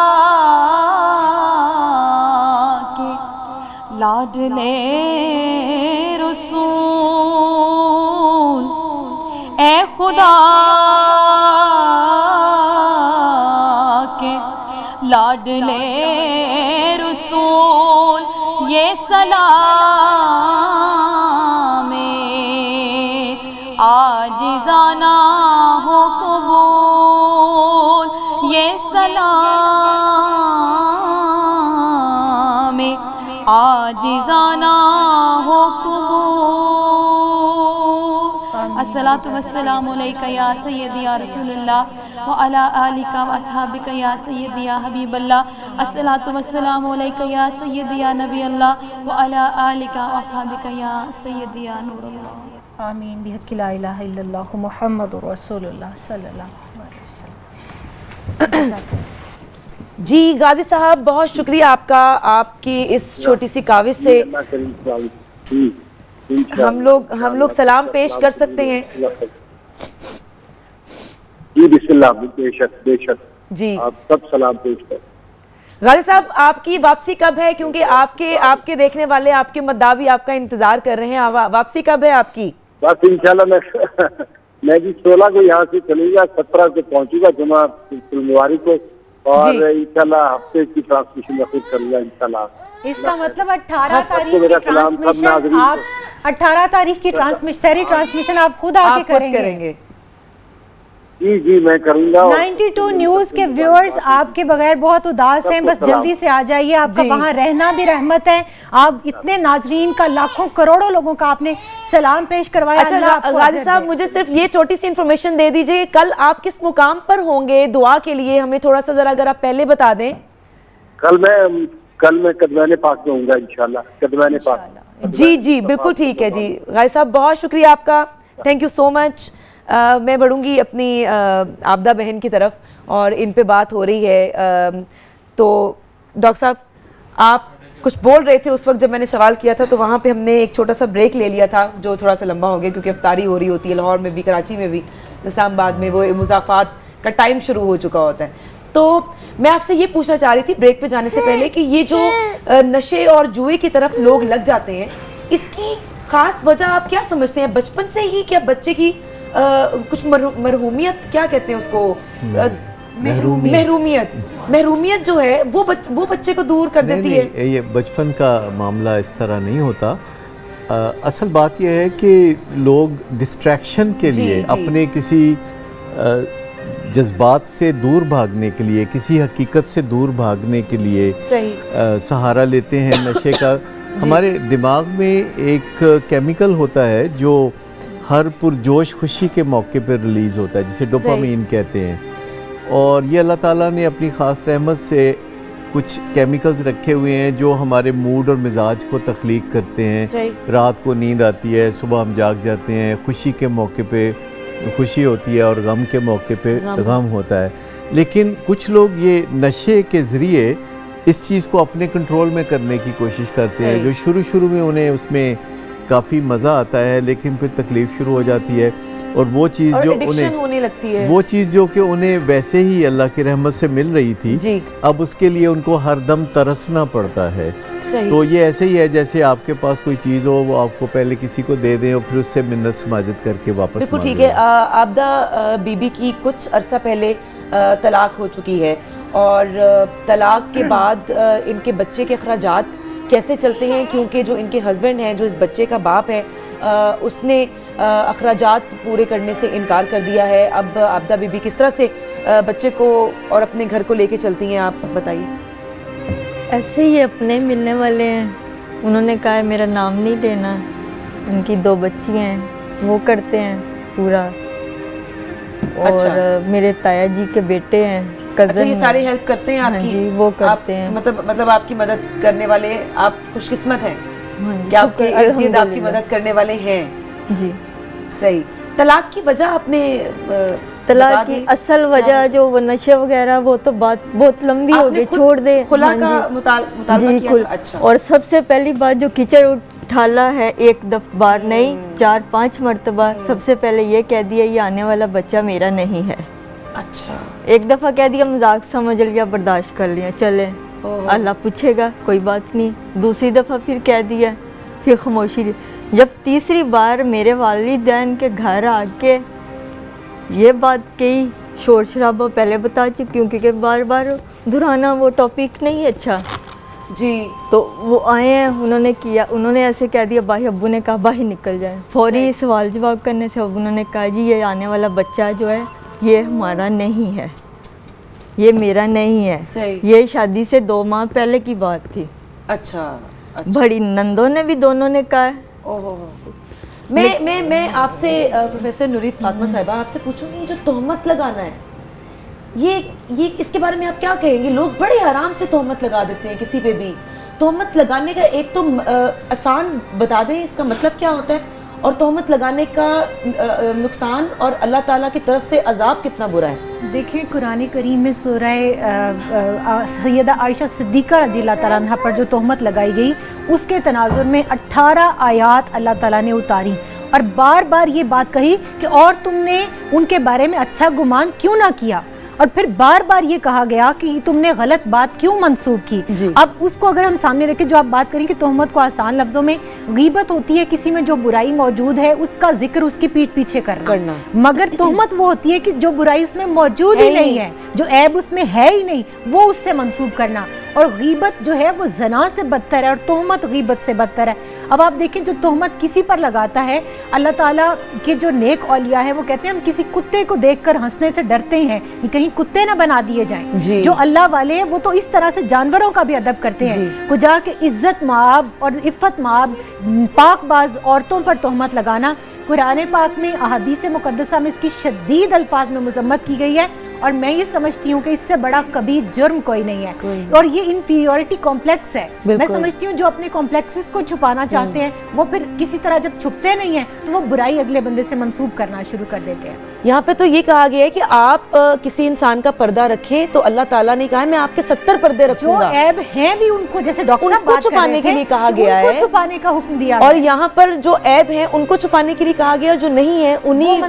के लाडले रसूल, ए खुदा के लाडले रसूल, ये सलाम आजिज़ाना हो कबूल, ये सलाम आजिज़ाना हो कबूल। अस्सलातु वस्सलामु अलैका या सय्यदी या रसूलल्लाह व अला आलिका व अस्हाबिका या सय्यदी या हबीबल्लाह। अस्सलातु वस्सलामु अलैका या सय्यदी या नबी अल्लाह व अला आलिका व अस्हाबिका या सय्यदी या नूरल्लाह। आमीन बिहक़्क़ि ला इलाहा इल्लल्लाह मुहम्मदुर रसूलुल्लाह सल्लल्लाहु अलैहि वसल्लम। जी गाजी साहब, बहुत शुक्रिया आपका, आपकी इस छोटी सी काविश से हम लोग सलाम पेश कर सकते हैं। जी बिस्मिल्लाह, बेशक बेशक जी, आप सब सलाम पेश कर। गाजी साहब, आपकी वापसी कब है? क्योंकि आपके देखने वाले, आपके मद्दाबी आपका इंतजार कर रहे हैं। वापसी कब है आपकी? बस इंशाल्लाह मैं मैं भी 16 को यहाँ से चलूंगा, 17 को पहुँचूंगा जुमा फुलवारी को, और इंशाल्लाह हफ्ते की ट्रांसमिशन में खुद करूंगा इंशाल्लाह। इसका मतलब 18 तारीख की ट्रांसमिशन आप 18 तारीख की शहरी ट्रांसमिशन आप खुद आके करेंगे? जी जी मैं करूंगा। 92 न्यूज के व्यूअर्स आपके बगैर बहुत उदास हैं, बस जल्दी से आ जाइए, आपका वहाँ रहना भी रहमत है। आप इतने नाजरीन का, लाखों करोड़ों लोगों का आपने सलाम पेश करवाया। अच्छा गाजी साहब, मुझे सिर्फ ये छोटी सी इन्फॉर्मेशन दे दीजिए, कल आप किस मुकाम पर होंगे दुआ के लिए, हमें थोड़ा सा जरा अगर आप पहले बता दें। कल मैं कदवाने पाक में होऊंगा इंशाल्लाह, कदवाने पाक। जी जी बिल्कुल ठीक है जी। गाजी साहब बहुत शुक्रिया आपका, थैंक यू सो मच। मैं बढ़ूंगी अपनी आबदा बहन की तरफ, और इन पे बात हो रही है। तो डॉक्टर साहब आप कुछ बोल रहे थे उस वक्त जब मैंने सवाल किया था, तो वहाँ पे हमने एक छोटा सा ब्रेक ले लिया था जो थोड़ा सा लंबा हो गया, क्योंकि अफ्तारी हो रही होती है लाहौर में भी, कराची में भी, इस्लामाबाद में वो मुज़ाफ़ात का टाइम शुरू हो चुका होता है। तो मैं आपसे ये पूछना चाह रही थी ब्रेक पे जाने से पहले कि ये जो नशे और जुए की तरफ लोग लग जाते हैं, इसकी ख़ास वजह आप क्या समझते हैं? बचपन से ही क्या बच्चे की कुछ मरहूमियत, क्या कहते हैं उसको, महरूमियत जो है वो बच्चे को दूर कर देती है? ये बचपन का मामला इस तरह नहीं होता। असल बात यह है कि लोग डिस्ट्रैक्शन के लिए, अपने किसी जज्बात से दूर भागने के लिए, किसी हकीकत से दूर भागने के लिए सहारा लेते हैं नशे का। हमारे दिमाग में एक केमिकल होता है जो हर पुरजोश खुशी के मौके पर रिलीज़ होता है, जिसे डोपामीन कहते हैं, और ये अल्लाह ताला ने अपनी ख़ास रहमत से कुछ केमिकल्स रखे हुए हैं जो हमारे मूड और मिजाज को तख्लीक करते हैं। रात को नींद आती है, सुबह हम जाग जाते हैं, खुशी के मौके पे खुशी होती है और गम के मौके पे गम होता है। लेकिन कुछ लोग ये नशे के ज़रिए इस चीज़ को अपने कंट्रोल में करने की कोशिश करते हैं, जो शुरू में उन्हें उसमें काफ़ी मज़ा आता है, लेकिन फिर तकलीफ़ शुरू हो जाती है, और वो चीज़ जो उन्हें होने लगती है, वो चीज़ जो कि उन्हें वैसे ही अल्लाह की रहमत से मिल रही थी, अब उसके लिए उनको हर दम तरसना पड़ता है। तो ये ऐसे ही है जैसे आपके पास कोई चीज़ हो, वो आपको पहले किसी को दे दें और फिर उससे मिन्नत समाजत करके वापस। बिल्कुल ठीक है। आबदा बीबी की कुछ अरसा पहले तलाक हो चुकी है, और तलाक के बाद इनके बच्चे के अखराजात कैसे चलते हैं, क्योंकि जो इनके हस्बैंड हैं, जो इस बच्चे का बाप है, उसने अखराजात पूरे करने से इनकार कर दिया है। अब आबदा बीबी किस तरह से बच्चे को और अपने घर को लेके चलती हैं, आप बताइए। ऐसे ही अपने मिलने वाले हैं, उन्होंने कहा है मेरा नाम नहीं लेना, उनकी 2 बच्ची हैं, वो करते हैं पूरा। और मेरे ताया जी के बेटे हैं, अच्छा, ये सारे हेल्प करते हैं आपकी? जी, वो करते हैं। मतलब आपकी मदद करने वाले, आप खुशकिस्मत हैं कि आपके इर्द-गिर्द आपकी मदद करने वाले हैं। जी सही। तलाक की वजह आपने तलाक की असल वजह जो वो नशे वगैरह, वो तो बात बहुत लंबी हो गई, छोड़ दे। खुला का मुतालबा किया था। अच्छा। और सबसे पहली बात जो कीचड़ उठाला है, एक बार नहीं 4-5 मरतबा, सबसे पहले ये कह दिया ये आने वाला बच्चा मेरा नहीं है। अच्छा। एक दफ़ा कह दिया, मजाक समझ लिया, बर्दाश्त कर लिया, चले अल्लाह पूछेगा, कोई बात नहीं। दूसरी दफ़ा फिर कह दिया, फिर खामोशी। जब तीसरी बार मेरे वालिदैन के घर आके ये बात कही, शोर शराबा पहले बता चुकी हूँ क्योंकि बार बार दोहराना वो टॉपिक नहीं है अच्छा जी। तो वो आए हैं, उन्होंने ऐसे कह दिया, भाई अब्बू ने कहा बाहर निकल जाए। फौरी सवाल जवाब करने से उन्होंने कहा जी ये आने वाला बच्चा जो है ये हमारा नहीं है, ये मेरा नहीं है, ये शादी से 2 माह पहले की बात थी। अच्छा। बड़ी नंदों ने भी दोनों ने कहा। ओहो। मैं आपसे प्रोफेसर नुरीत फातिमा साहिबा आपसे पूछूंगी, जो तोहमत लगाना है, ये इसके बारे में आप क्या कहेंगे? लोग बड़े आराम से तोहमत लगा देते हैं किसी पे भी। तोहमत लगाने का एक तो आसान बता दें इसका मतलब क्या होता है, और तोहमत लगाने का नुकसान और अल्लाह ताला की तरफ से अजाब कितना बुरा है। देखिए कुरान करीम में सूरह सैयदा आयशा सिद्दीक़ा रज़ियल्लाहु ताला अन्हा पर जो तोहमत लगाई गई, उसके तनाजुर में 18 आयात अल्लाह ताला ने उतारी और बार बार ये बात कही कि और तुमने उनके बारे में अच्छा गुमान क्यों ना किया। और फिर बार बार ये कहा गया कि तुमने गलत बात क्यों मंसूब की। अब उसको अगर हम सामने रखें, जो आप बात करें कि तोहमत को आसान लफ्जों में, गीबत होती है किसी में जो बुराई मौजूद है उसका जिक्र उसकी पीठ पीछे करना। मगर तोहमत वो होती है कि जो बुराई उसमें मौजूद ही नहीं है, जो ऐब उसमें है ही नहीं, वो उससे मंसूब करना। और गीबत जो है वो जना से बदतर है और तोहमत गीबत से बदतर है। अब आप देखें, जो तोहमत किसी पर लगाता है, अल्लाह ताला के जो नेक औलिया है वो कहते हैं हम किसी कुत्ते को देखकर हंसने से डरते हैं कि कहीं कुत्ते ना बना दिए जाएं। जो अल्लाह वाले हैं वो तो इस तरह से जानवरों का भी अदब करते हैं। खुदा के इज्जत माब और इफ़्फ़त माब पाकबाज औरतों पर तोहमत लगाना, कुरान पाक में अहादीस मुक़द्दसा में इसकी शदीद अल्फाज में मज़म्मत की गई है। और मैं ये समझती हूँ कि इससे बड़ा कभी जुर्म कोई नहीं है। और ये इंफीरियरिटी कॉम्प्लेक्स है। मैं समझती हूँ जो अपने कॉम्प्लेक्सेस को छुपाना चाहते हैं वो फिर किसी तरह जब छुपते नहीं हैं तो वो बुराई अगले बंदे से मंसूब करना शुरू कर देते हैं। यहाँ पे तो ये कहा गया है कि आप किसी इंसान का पर्दा रखें तो अल्लाह ताला ने कहा है मैं आपके 70 पर्दे रखूंगा। जो ऐब हैं भी उनको, जैसे डॉक्टर साहब उनको छुपाने के लिए कहा गया है, छुपाने का हुक्म दिया। और यहाँ पर जो ऐब है उनको छुपाने के लिए कहा गया, जो नहीं है उन्हीं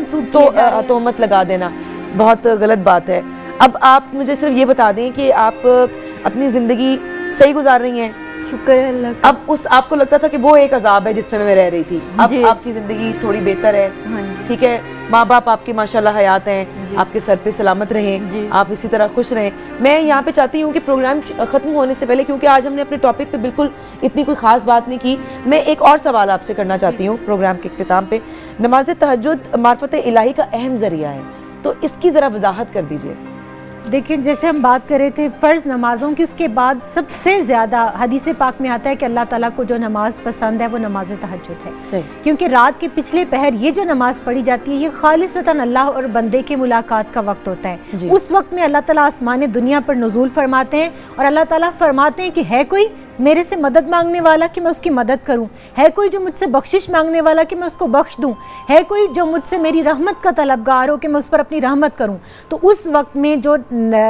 तोहमत लगा देना बहुत गलत बात है। अब आप मुझे सिर्फ ये बता दें कि आप अपनी ज़िंदगी सही गुजार रही हैं? शुक्र है अल्लाह का। अब आपको लगता था कि वो एक अजाब है जिसमें मैं रह रही थी, अब आपकी ज़िंदगी थोड़ी बेहतर है। ठीक है, माँ बाप आपके माशाल्लाह हयात हैं, आपके सर पे सलामत रहें, आप इसी तरह खुश रहें। मैं यहाँ पे चाहती हूँ कि प्रोग्राम ख़त्म होने से पहले, क्योंकि आज हमने अपने टॉपिक पे बिल्कुल इतनी कोई ख़ास बात नहीं की, मैं एक और सवाल आपसे करना चाहती हूँ प्रोग्राम के इख्तिताम पे। नमाज तहज्जुद मार्फत इलाही का अहम ज़रिया है, तो इसकी ज़रा वजाहत कर दीजिए। देखिए, जैसे हम बात कर रहे थे फ़र्ज़ नमाज़ों की, उसके बाद सबसे ज़्यादा हदीस पाक में आता है कि अल्लाह ताला को जो नमाज पसंद है वो नमाज तहज्जुद है। सही। क्योंकि रात के पिछले पहर ये जो नमाज पढ़ी जाती है ये खालिसतन अल्लाह और बंदे के मुलाकात का वक्त होता है। उस वक्त में अल्लाह ताला आसमान दुनिया पर नुज़ूल फरमाते हैं और अल्लाह ताला फरमाते हैं कि है कोई मेरे से मदद मांगने वाला कि मैं उसकी मदद करूं, है कोई जो मुझसे बख्शिश मांगने वाला कि मैं उसको बख्श दूं, है कोई जो मुझसे मेरी रहमत का तलबगार हो कि मैं उस पर अपनी रहमत करूं। तो उस वक्त में जो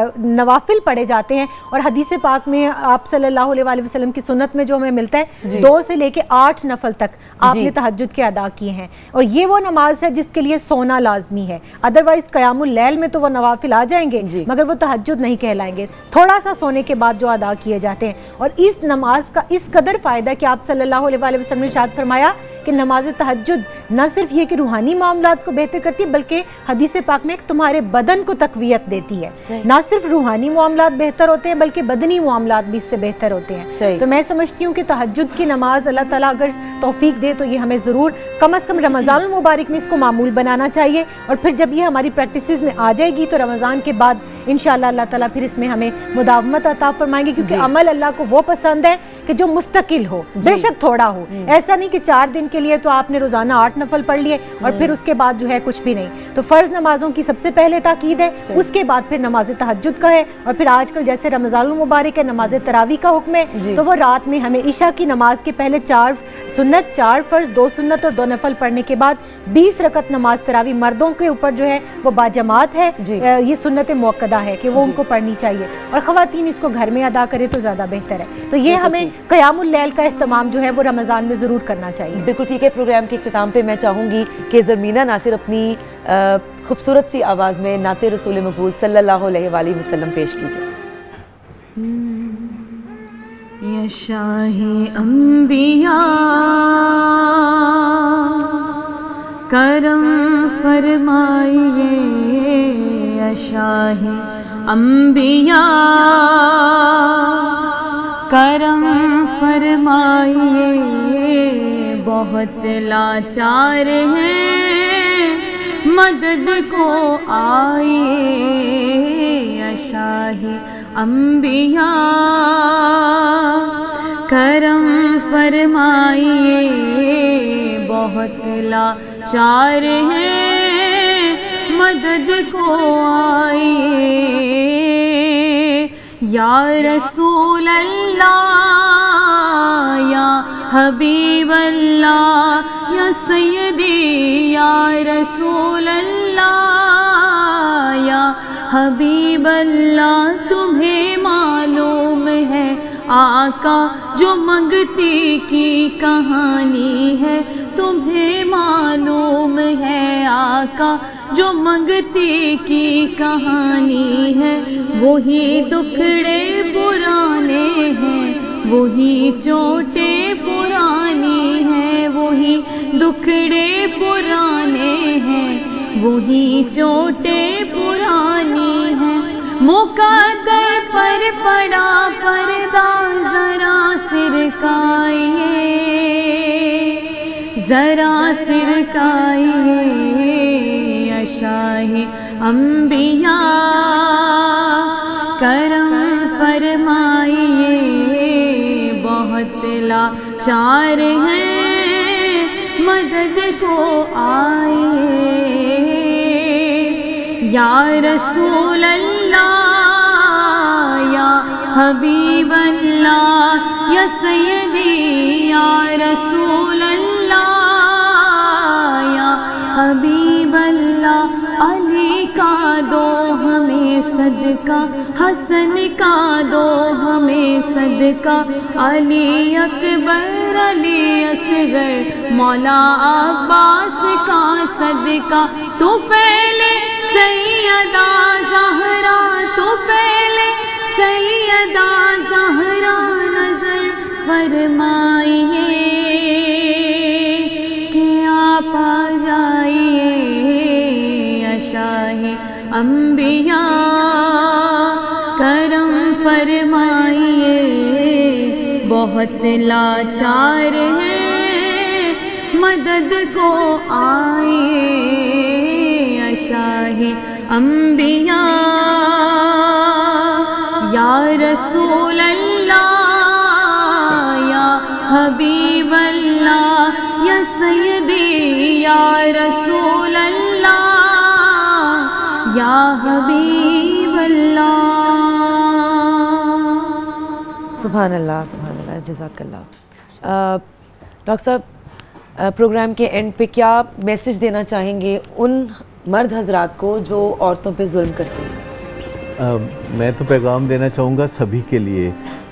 नवाफिल पढ़े जाते हैं, और हदीस पाक में आप सल्लल्लाहु अलैहि वसल्लम की सुन्नत में जो हमें मिलता है 2 से लेके 8 नफल तक आपने तहज्जुद के अदा किए हैं। और ये वो नमाज है जिसके लिए सोना लाजमी है, अदरवाइज क़यामुल लैल में तो वो नवाफिल आ जाएंगे मगर वो तहज्जुद नहीं कहलाएंगे, थोड़ा सा सोने के बाद जो अदा किए जाते हैं। और इस नमाज का इस कदर फ़ायदा कि आप सल्लल्लाहु अलैहि वसल्लम ने इरशाद फरमाया कि नमाज तहज्जुद न सिर्फ ये कि रूहानी मामलात को बेहतर करती है बल्कि हदीस पाक में तुम्हारे बदन को तकवीयत देती है। ना सिर्फ रूहानी मामलात बेहतर होते हैं बल्कि बदनी मामलात भी इससे बेहतर होते हैं। तो मैं समझती हूँ कि तहज्जुद की नमाज अल्लाह ताला अगर तौफीक दे तो ये हमें ज़रूर कम से कम रमज़ान मुबारक में इसको मामूल बनाना चाहिए। और फिर जब ये हमारी प्रैक्टिसेस में आ जाएगी तो रमज़ान के बाद इंशाअल्लाह अल्लाह ताला फिर इसमें हमें मुदावमत अता फरमाएंगे, क्योंकि अमल अल्लाह को वो पसंद है कि जो मुस्तकिल हो, बेशक थोड़ा हो। ऐसा नहीं कि 4 दिन के लिए तो आपने रोज़ाना 8 नफल पढ़ लिए और फिर उसके बाद जो है कुछ भी नहीं। तो फ़र्ज़ नमाजों की सबसे पहले ताकीद है, उसके बाद फिर नमाज तहज्जुद का है, और फिर आजकल जैसे रमज़ानुल मुबारक है नमाज तरावी का हुक्म है, तो वो रात में हमें इशा की नमाज के पहले 4 सुन्नत, 4 फ़र्ज़, 2 सुन्नत और 2 नफल पढ़ने के बाद 20 रकत नमाज तरावी मर्दों के ऊपर जो है वो बाजमात है, ये सुन्नत मुअक्कदा है कि वो उनको पढ़नी चाहिए, और ख़वातीन इसको घर में अदा करें तो ज़्यादा बेहतर है। तो ये हमें क़यामुल लैल का इह्तिमाम जो है वो रमज़ान में ज़रूर करना चाहिए। बिल्कुल ठीक है। प्रोग्राम के इख्तिताम पे मैं चाहूँगी कि ज़रमीना नासिर अपनी खूबसूरत सी आवाज़ में नाते रसूल मकबूल सल्लल्लाहु अलैहि वसल्लम पेश कीजिए। या शाहे अंबिया करम फरमाइए, या शाहे अंबिया करम फरमाइए, बहुत लाचार हैं मदद को आइए, या शाहे अंबिया करम फरमाइए, बहुत लाचार हैं मदद को आइए, या रसूल अल्लाह या हबीब अल्लाह या सैयदी, या रसूल अल्लाह या हबीब अल्लाह, तुम्हें मालूम है आका जो मंगती की कहानी है, तुम्हें मालूम है आका, जो मंगती की कहानी है, वही दुखड़े पुराने हैं, वही चोटे पुरानी हैं, वही दुखड़े पुराने हैं, वही चोटे पुरानी हैं। मुकद्दर पर पड़ा पर्दा, ज़रा सिरकाइए, ज़रा सिरकाइए, शाहे अंबिया करम फरमाइए, बहुत लाचार हैं मदद को आइए। या रसूल अल्लाह, या हबीब अल्लाह, या सय्यदी, या रसूल अल्लाह, या हबीब अल्लाह। अली का दो हमें सदका, हसन का दो हमें सदका, अली अकबर, अली असगर, मौला अब्बास का सदका। तो फैले सैयदा ज़हरा, तो फैले सैयदा ज़हरा, नजर फरमाइए कि आप आ जाइए। शाहे अंबिया करम फरमाइए, बहुत लाचार हैं मदद को आइए। शाहे अंबिया, या रसूल अल्लाह, या हबीब अल्लाह, या सय्यदी, या रसूल अल्लाह, या हबीब अल्लाह। सुभान अल्लाह, सुभान अल्लाह, जज़ाकल्लाह। डॉक्टर साहब, प्रोग्राम के एंड पे क्या मैसेज देना चाहेंगे उन मर्द हजरात को जो औरतों पे जुल्म करते हैं? मैं तो पैगाम देना चाहूँगा सभी के लिए।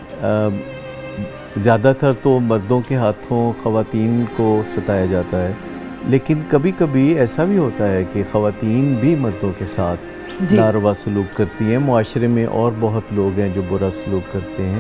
ज़्यादातर तो मर्दों के हाथों ख़वातीन को सताया जाता है, लेकिन कभी कभी ऐसा भी होता है कि ख़वातीन भी मर्दों के साथ नारवा सलूक करती हैं। मुआशरे में और बहुत लोग हैं जो बुरा सलूक करते हैं,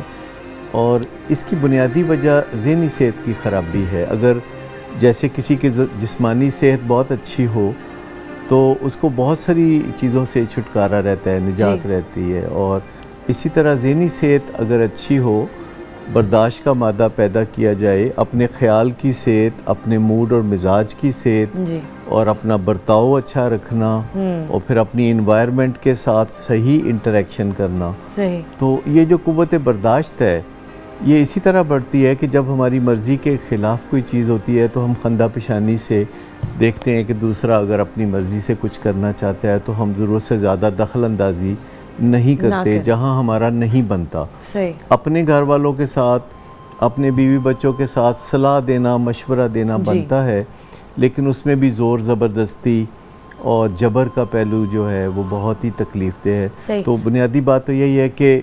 और इसकी बुनियादी वजह ज़हनी सेहत की ख़राबी है। अगर जैसे किसी की जिस्मानी सेहत बहुत अच्छी हो तो उसको बहुत सारी चीज़ों से छुटकारा रहता है, निजात रहती है, और इसी तरह ज़हनी सेहत अगर अच्छी हो, बर्दाश्त का मादा पैदा किया जाए, अपने ख़्याल की सेहत, अपने मूड और मिजाज की सेहत, और अपना बर्ताव अच्छा रखना, और फिर अपनी इन्वायरमेंट के साथ सही इंटरेक्शन करना, तो ये जो कुव्वत बर्दाश्त है ये इसी तरह बढ़ती है कि जब हमारी मर्ज़ी के ख़िलाफ़ कोई चीज़ होती है तो हम खंदा पेशानी से देखते हैं कि दूसरा अगर अपनी मर्ज़ी से कुछ करना चाहता है तो हम ज़रूरत से ज़्यादा दखल अंदाज़ी नहीं करते जहाँ हमारा नहीं बनता। अपने घर वालों के साथ, अपने बीवी बच्चों के साथ सलाह देना, मशवरा देना बनता है, लेकिन उसमें भी ज़ोर ज़बरदस्ती और जबर का पहलू जो है वो बहुत ही तकलीफ़देह है। तो बुनियादी बात तो यही है कि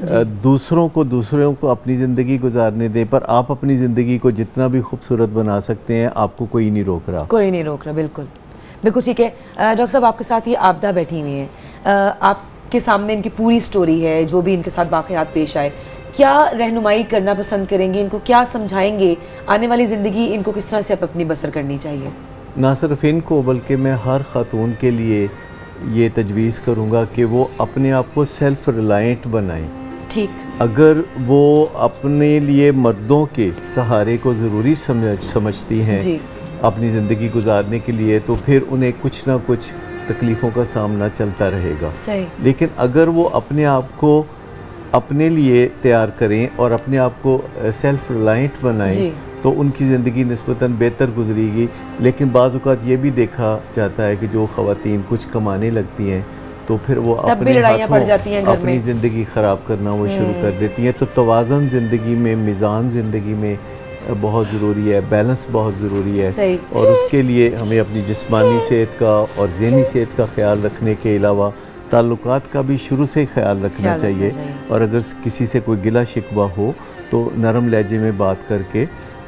दूसरों को अपनी ज़िंदगी गुजारने दें, पर आप अपनी ज़िंदगी को जितना भी खूबसूरत बना सकते हैं, आपको कोई नहीं रोक रहा। कोई नहीं रोक रहा, बिल्कुल बिल्कुल ठीक है। डॉक्टर साहब, आपके साथ ये आपदा बैठी हुई है, आपके सामने इनकी पूरी स्टोरी है, जो भी इनके साथ वाक़यात पेश आए, क्या रहनुमाई करना पसंद करेंगे? इनको क्या समझाएंगे? आने वाली ज़िंदगी इनको किस तरह से अपनी बसर करनी चाहिए? ना सिर्फ इनको बल्कि मैं हर ख़ातून के लिए ये तजवीज़ करूँगा कि वो अपने आप को सेल्फ रिलायंट बनाएं। ठीक, अगर वो अपने लिए मर्दों के सहारे को ज़रूरी समझती हैं अपनी ज़िंदगी गुजारने के लिए, तो फिर उन्हें कुछ ना कुछ तकलीफ़ों का सामना चलता रहेगा। लेकिन अगर वो अपने आप को अपने लिए तैयार करें और अपने आप को सेल्फ रिलायंट बनाएं, तो उनकी ज़िंदगी निस्बतन बेहतर गुजरेगी। लेकिन बाज़ औक़ात ये भी देखा जाता है कि जो ख़वातीन कुछ कमाने लगती हैं तो फिर वो अपने हाथों अपनी ज़िंदगी ख़राब करना वो शुरू कर देती हैं। तो तवाज़ुन ज़िंदगी में, मिज़ान ज़िंदगी में बहुत ज़रूरी है, बैलेंस बहुत ज़रूरी है, और उसके लिए हमें अपनी जिस्मानी सेहत का और ज़हनी सेहत का ख्याल रखने के अलावा ताल्लुकात का भी शुरू से ख्याल रखना चाहिए। और अगर किसी से कोई गिला शिकवा हो तो नरम लहजे में बात करके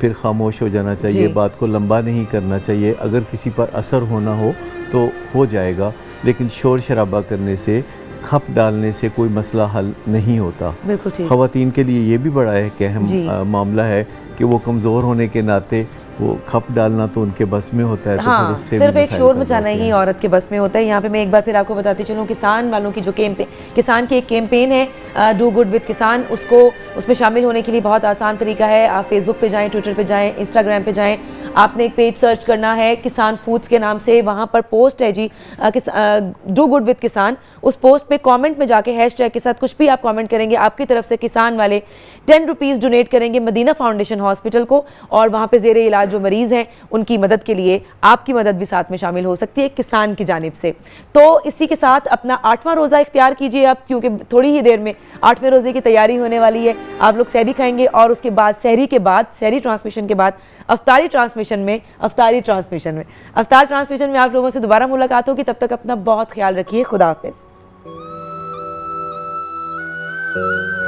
फिर खामोश हो जाना चाहिए, बात को लंबा नहीं करना चाहिए। अगर किसी पर असर होना हो तो हो जाएगा, लेकिन शोर शराबा करने से, खप डालने से कोई मसला हल नहीं होता। ख़वातीन के लिए ये भी बड़ा एक अहम मामला है कि वो कमज़ोर होने के नाते वो खप डालना तो उनके बस में होता है। हाँ, तो उससे सिर्फ एक शोर मचाना ही औरत के बस में होता है। यहाँ पे मैं एक बार फिर आपको बताती चलूँ, किसान वालों की जो किसान की एक कैंपेन है डू गुड विद किसान, उसमें शामिल होने के लिए बहुत आसान तरीका है। आप फेसबुक पे जाएं, ट्विटर पे जाएं, इंस्टाग्राम पे जाएं, आपने एक पेज सर्च करना है किसान फूड्स के नाम से, वहाँ पर पोस्ट है जी डू गुड विद किसान। उस पोस्ट पे कमेंट में जाके हैशटैग के साथ कुछ भी आप कमेंट करेंगे, आपकी तरफ से किसान वाले 10 रुपीज़ डोनेट करेंगे मदीना फाउंडेशन हॉस्पिटल को, और वहाँ पे ज़ेरे इलाज जो मरीज़ हैं उनकी मदद के लिए आपकी मदद भी साथ में शामिल हो सकती है किसान की जानिब से। तो इसी के साथ अपना 8वां रोज़ा इख्तियार कीजिए आप, क्योंकि थोड़ी ही देर में 8वें रोज़े की तैयारी होने वाली है। आप लोग सहरी खाएंगे और उसके बाद सहरी ट्रांसमिशन के बाद अफ्तार ट्रांसमिशन में आप लोगों से दोबारा मुलाकात होगी। तब तक अपना बहुत ख्याल रखिए। खुदा हाफिज़।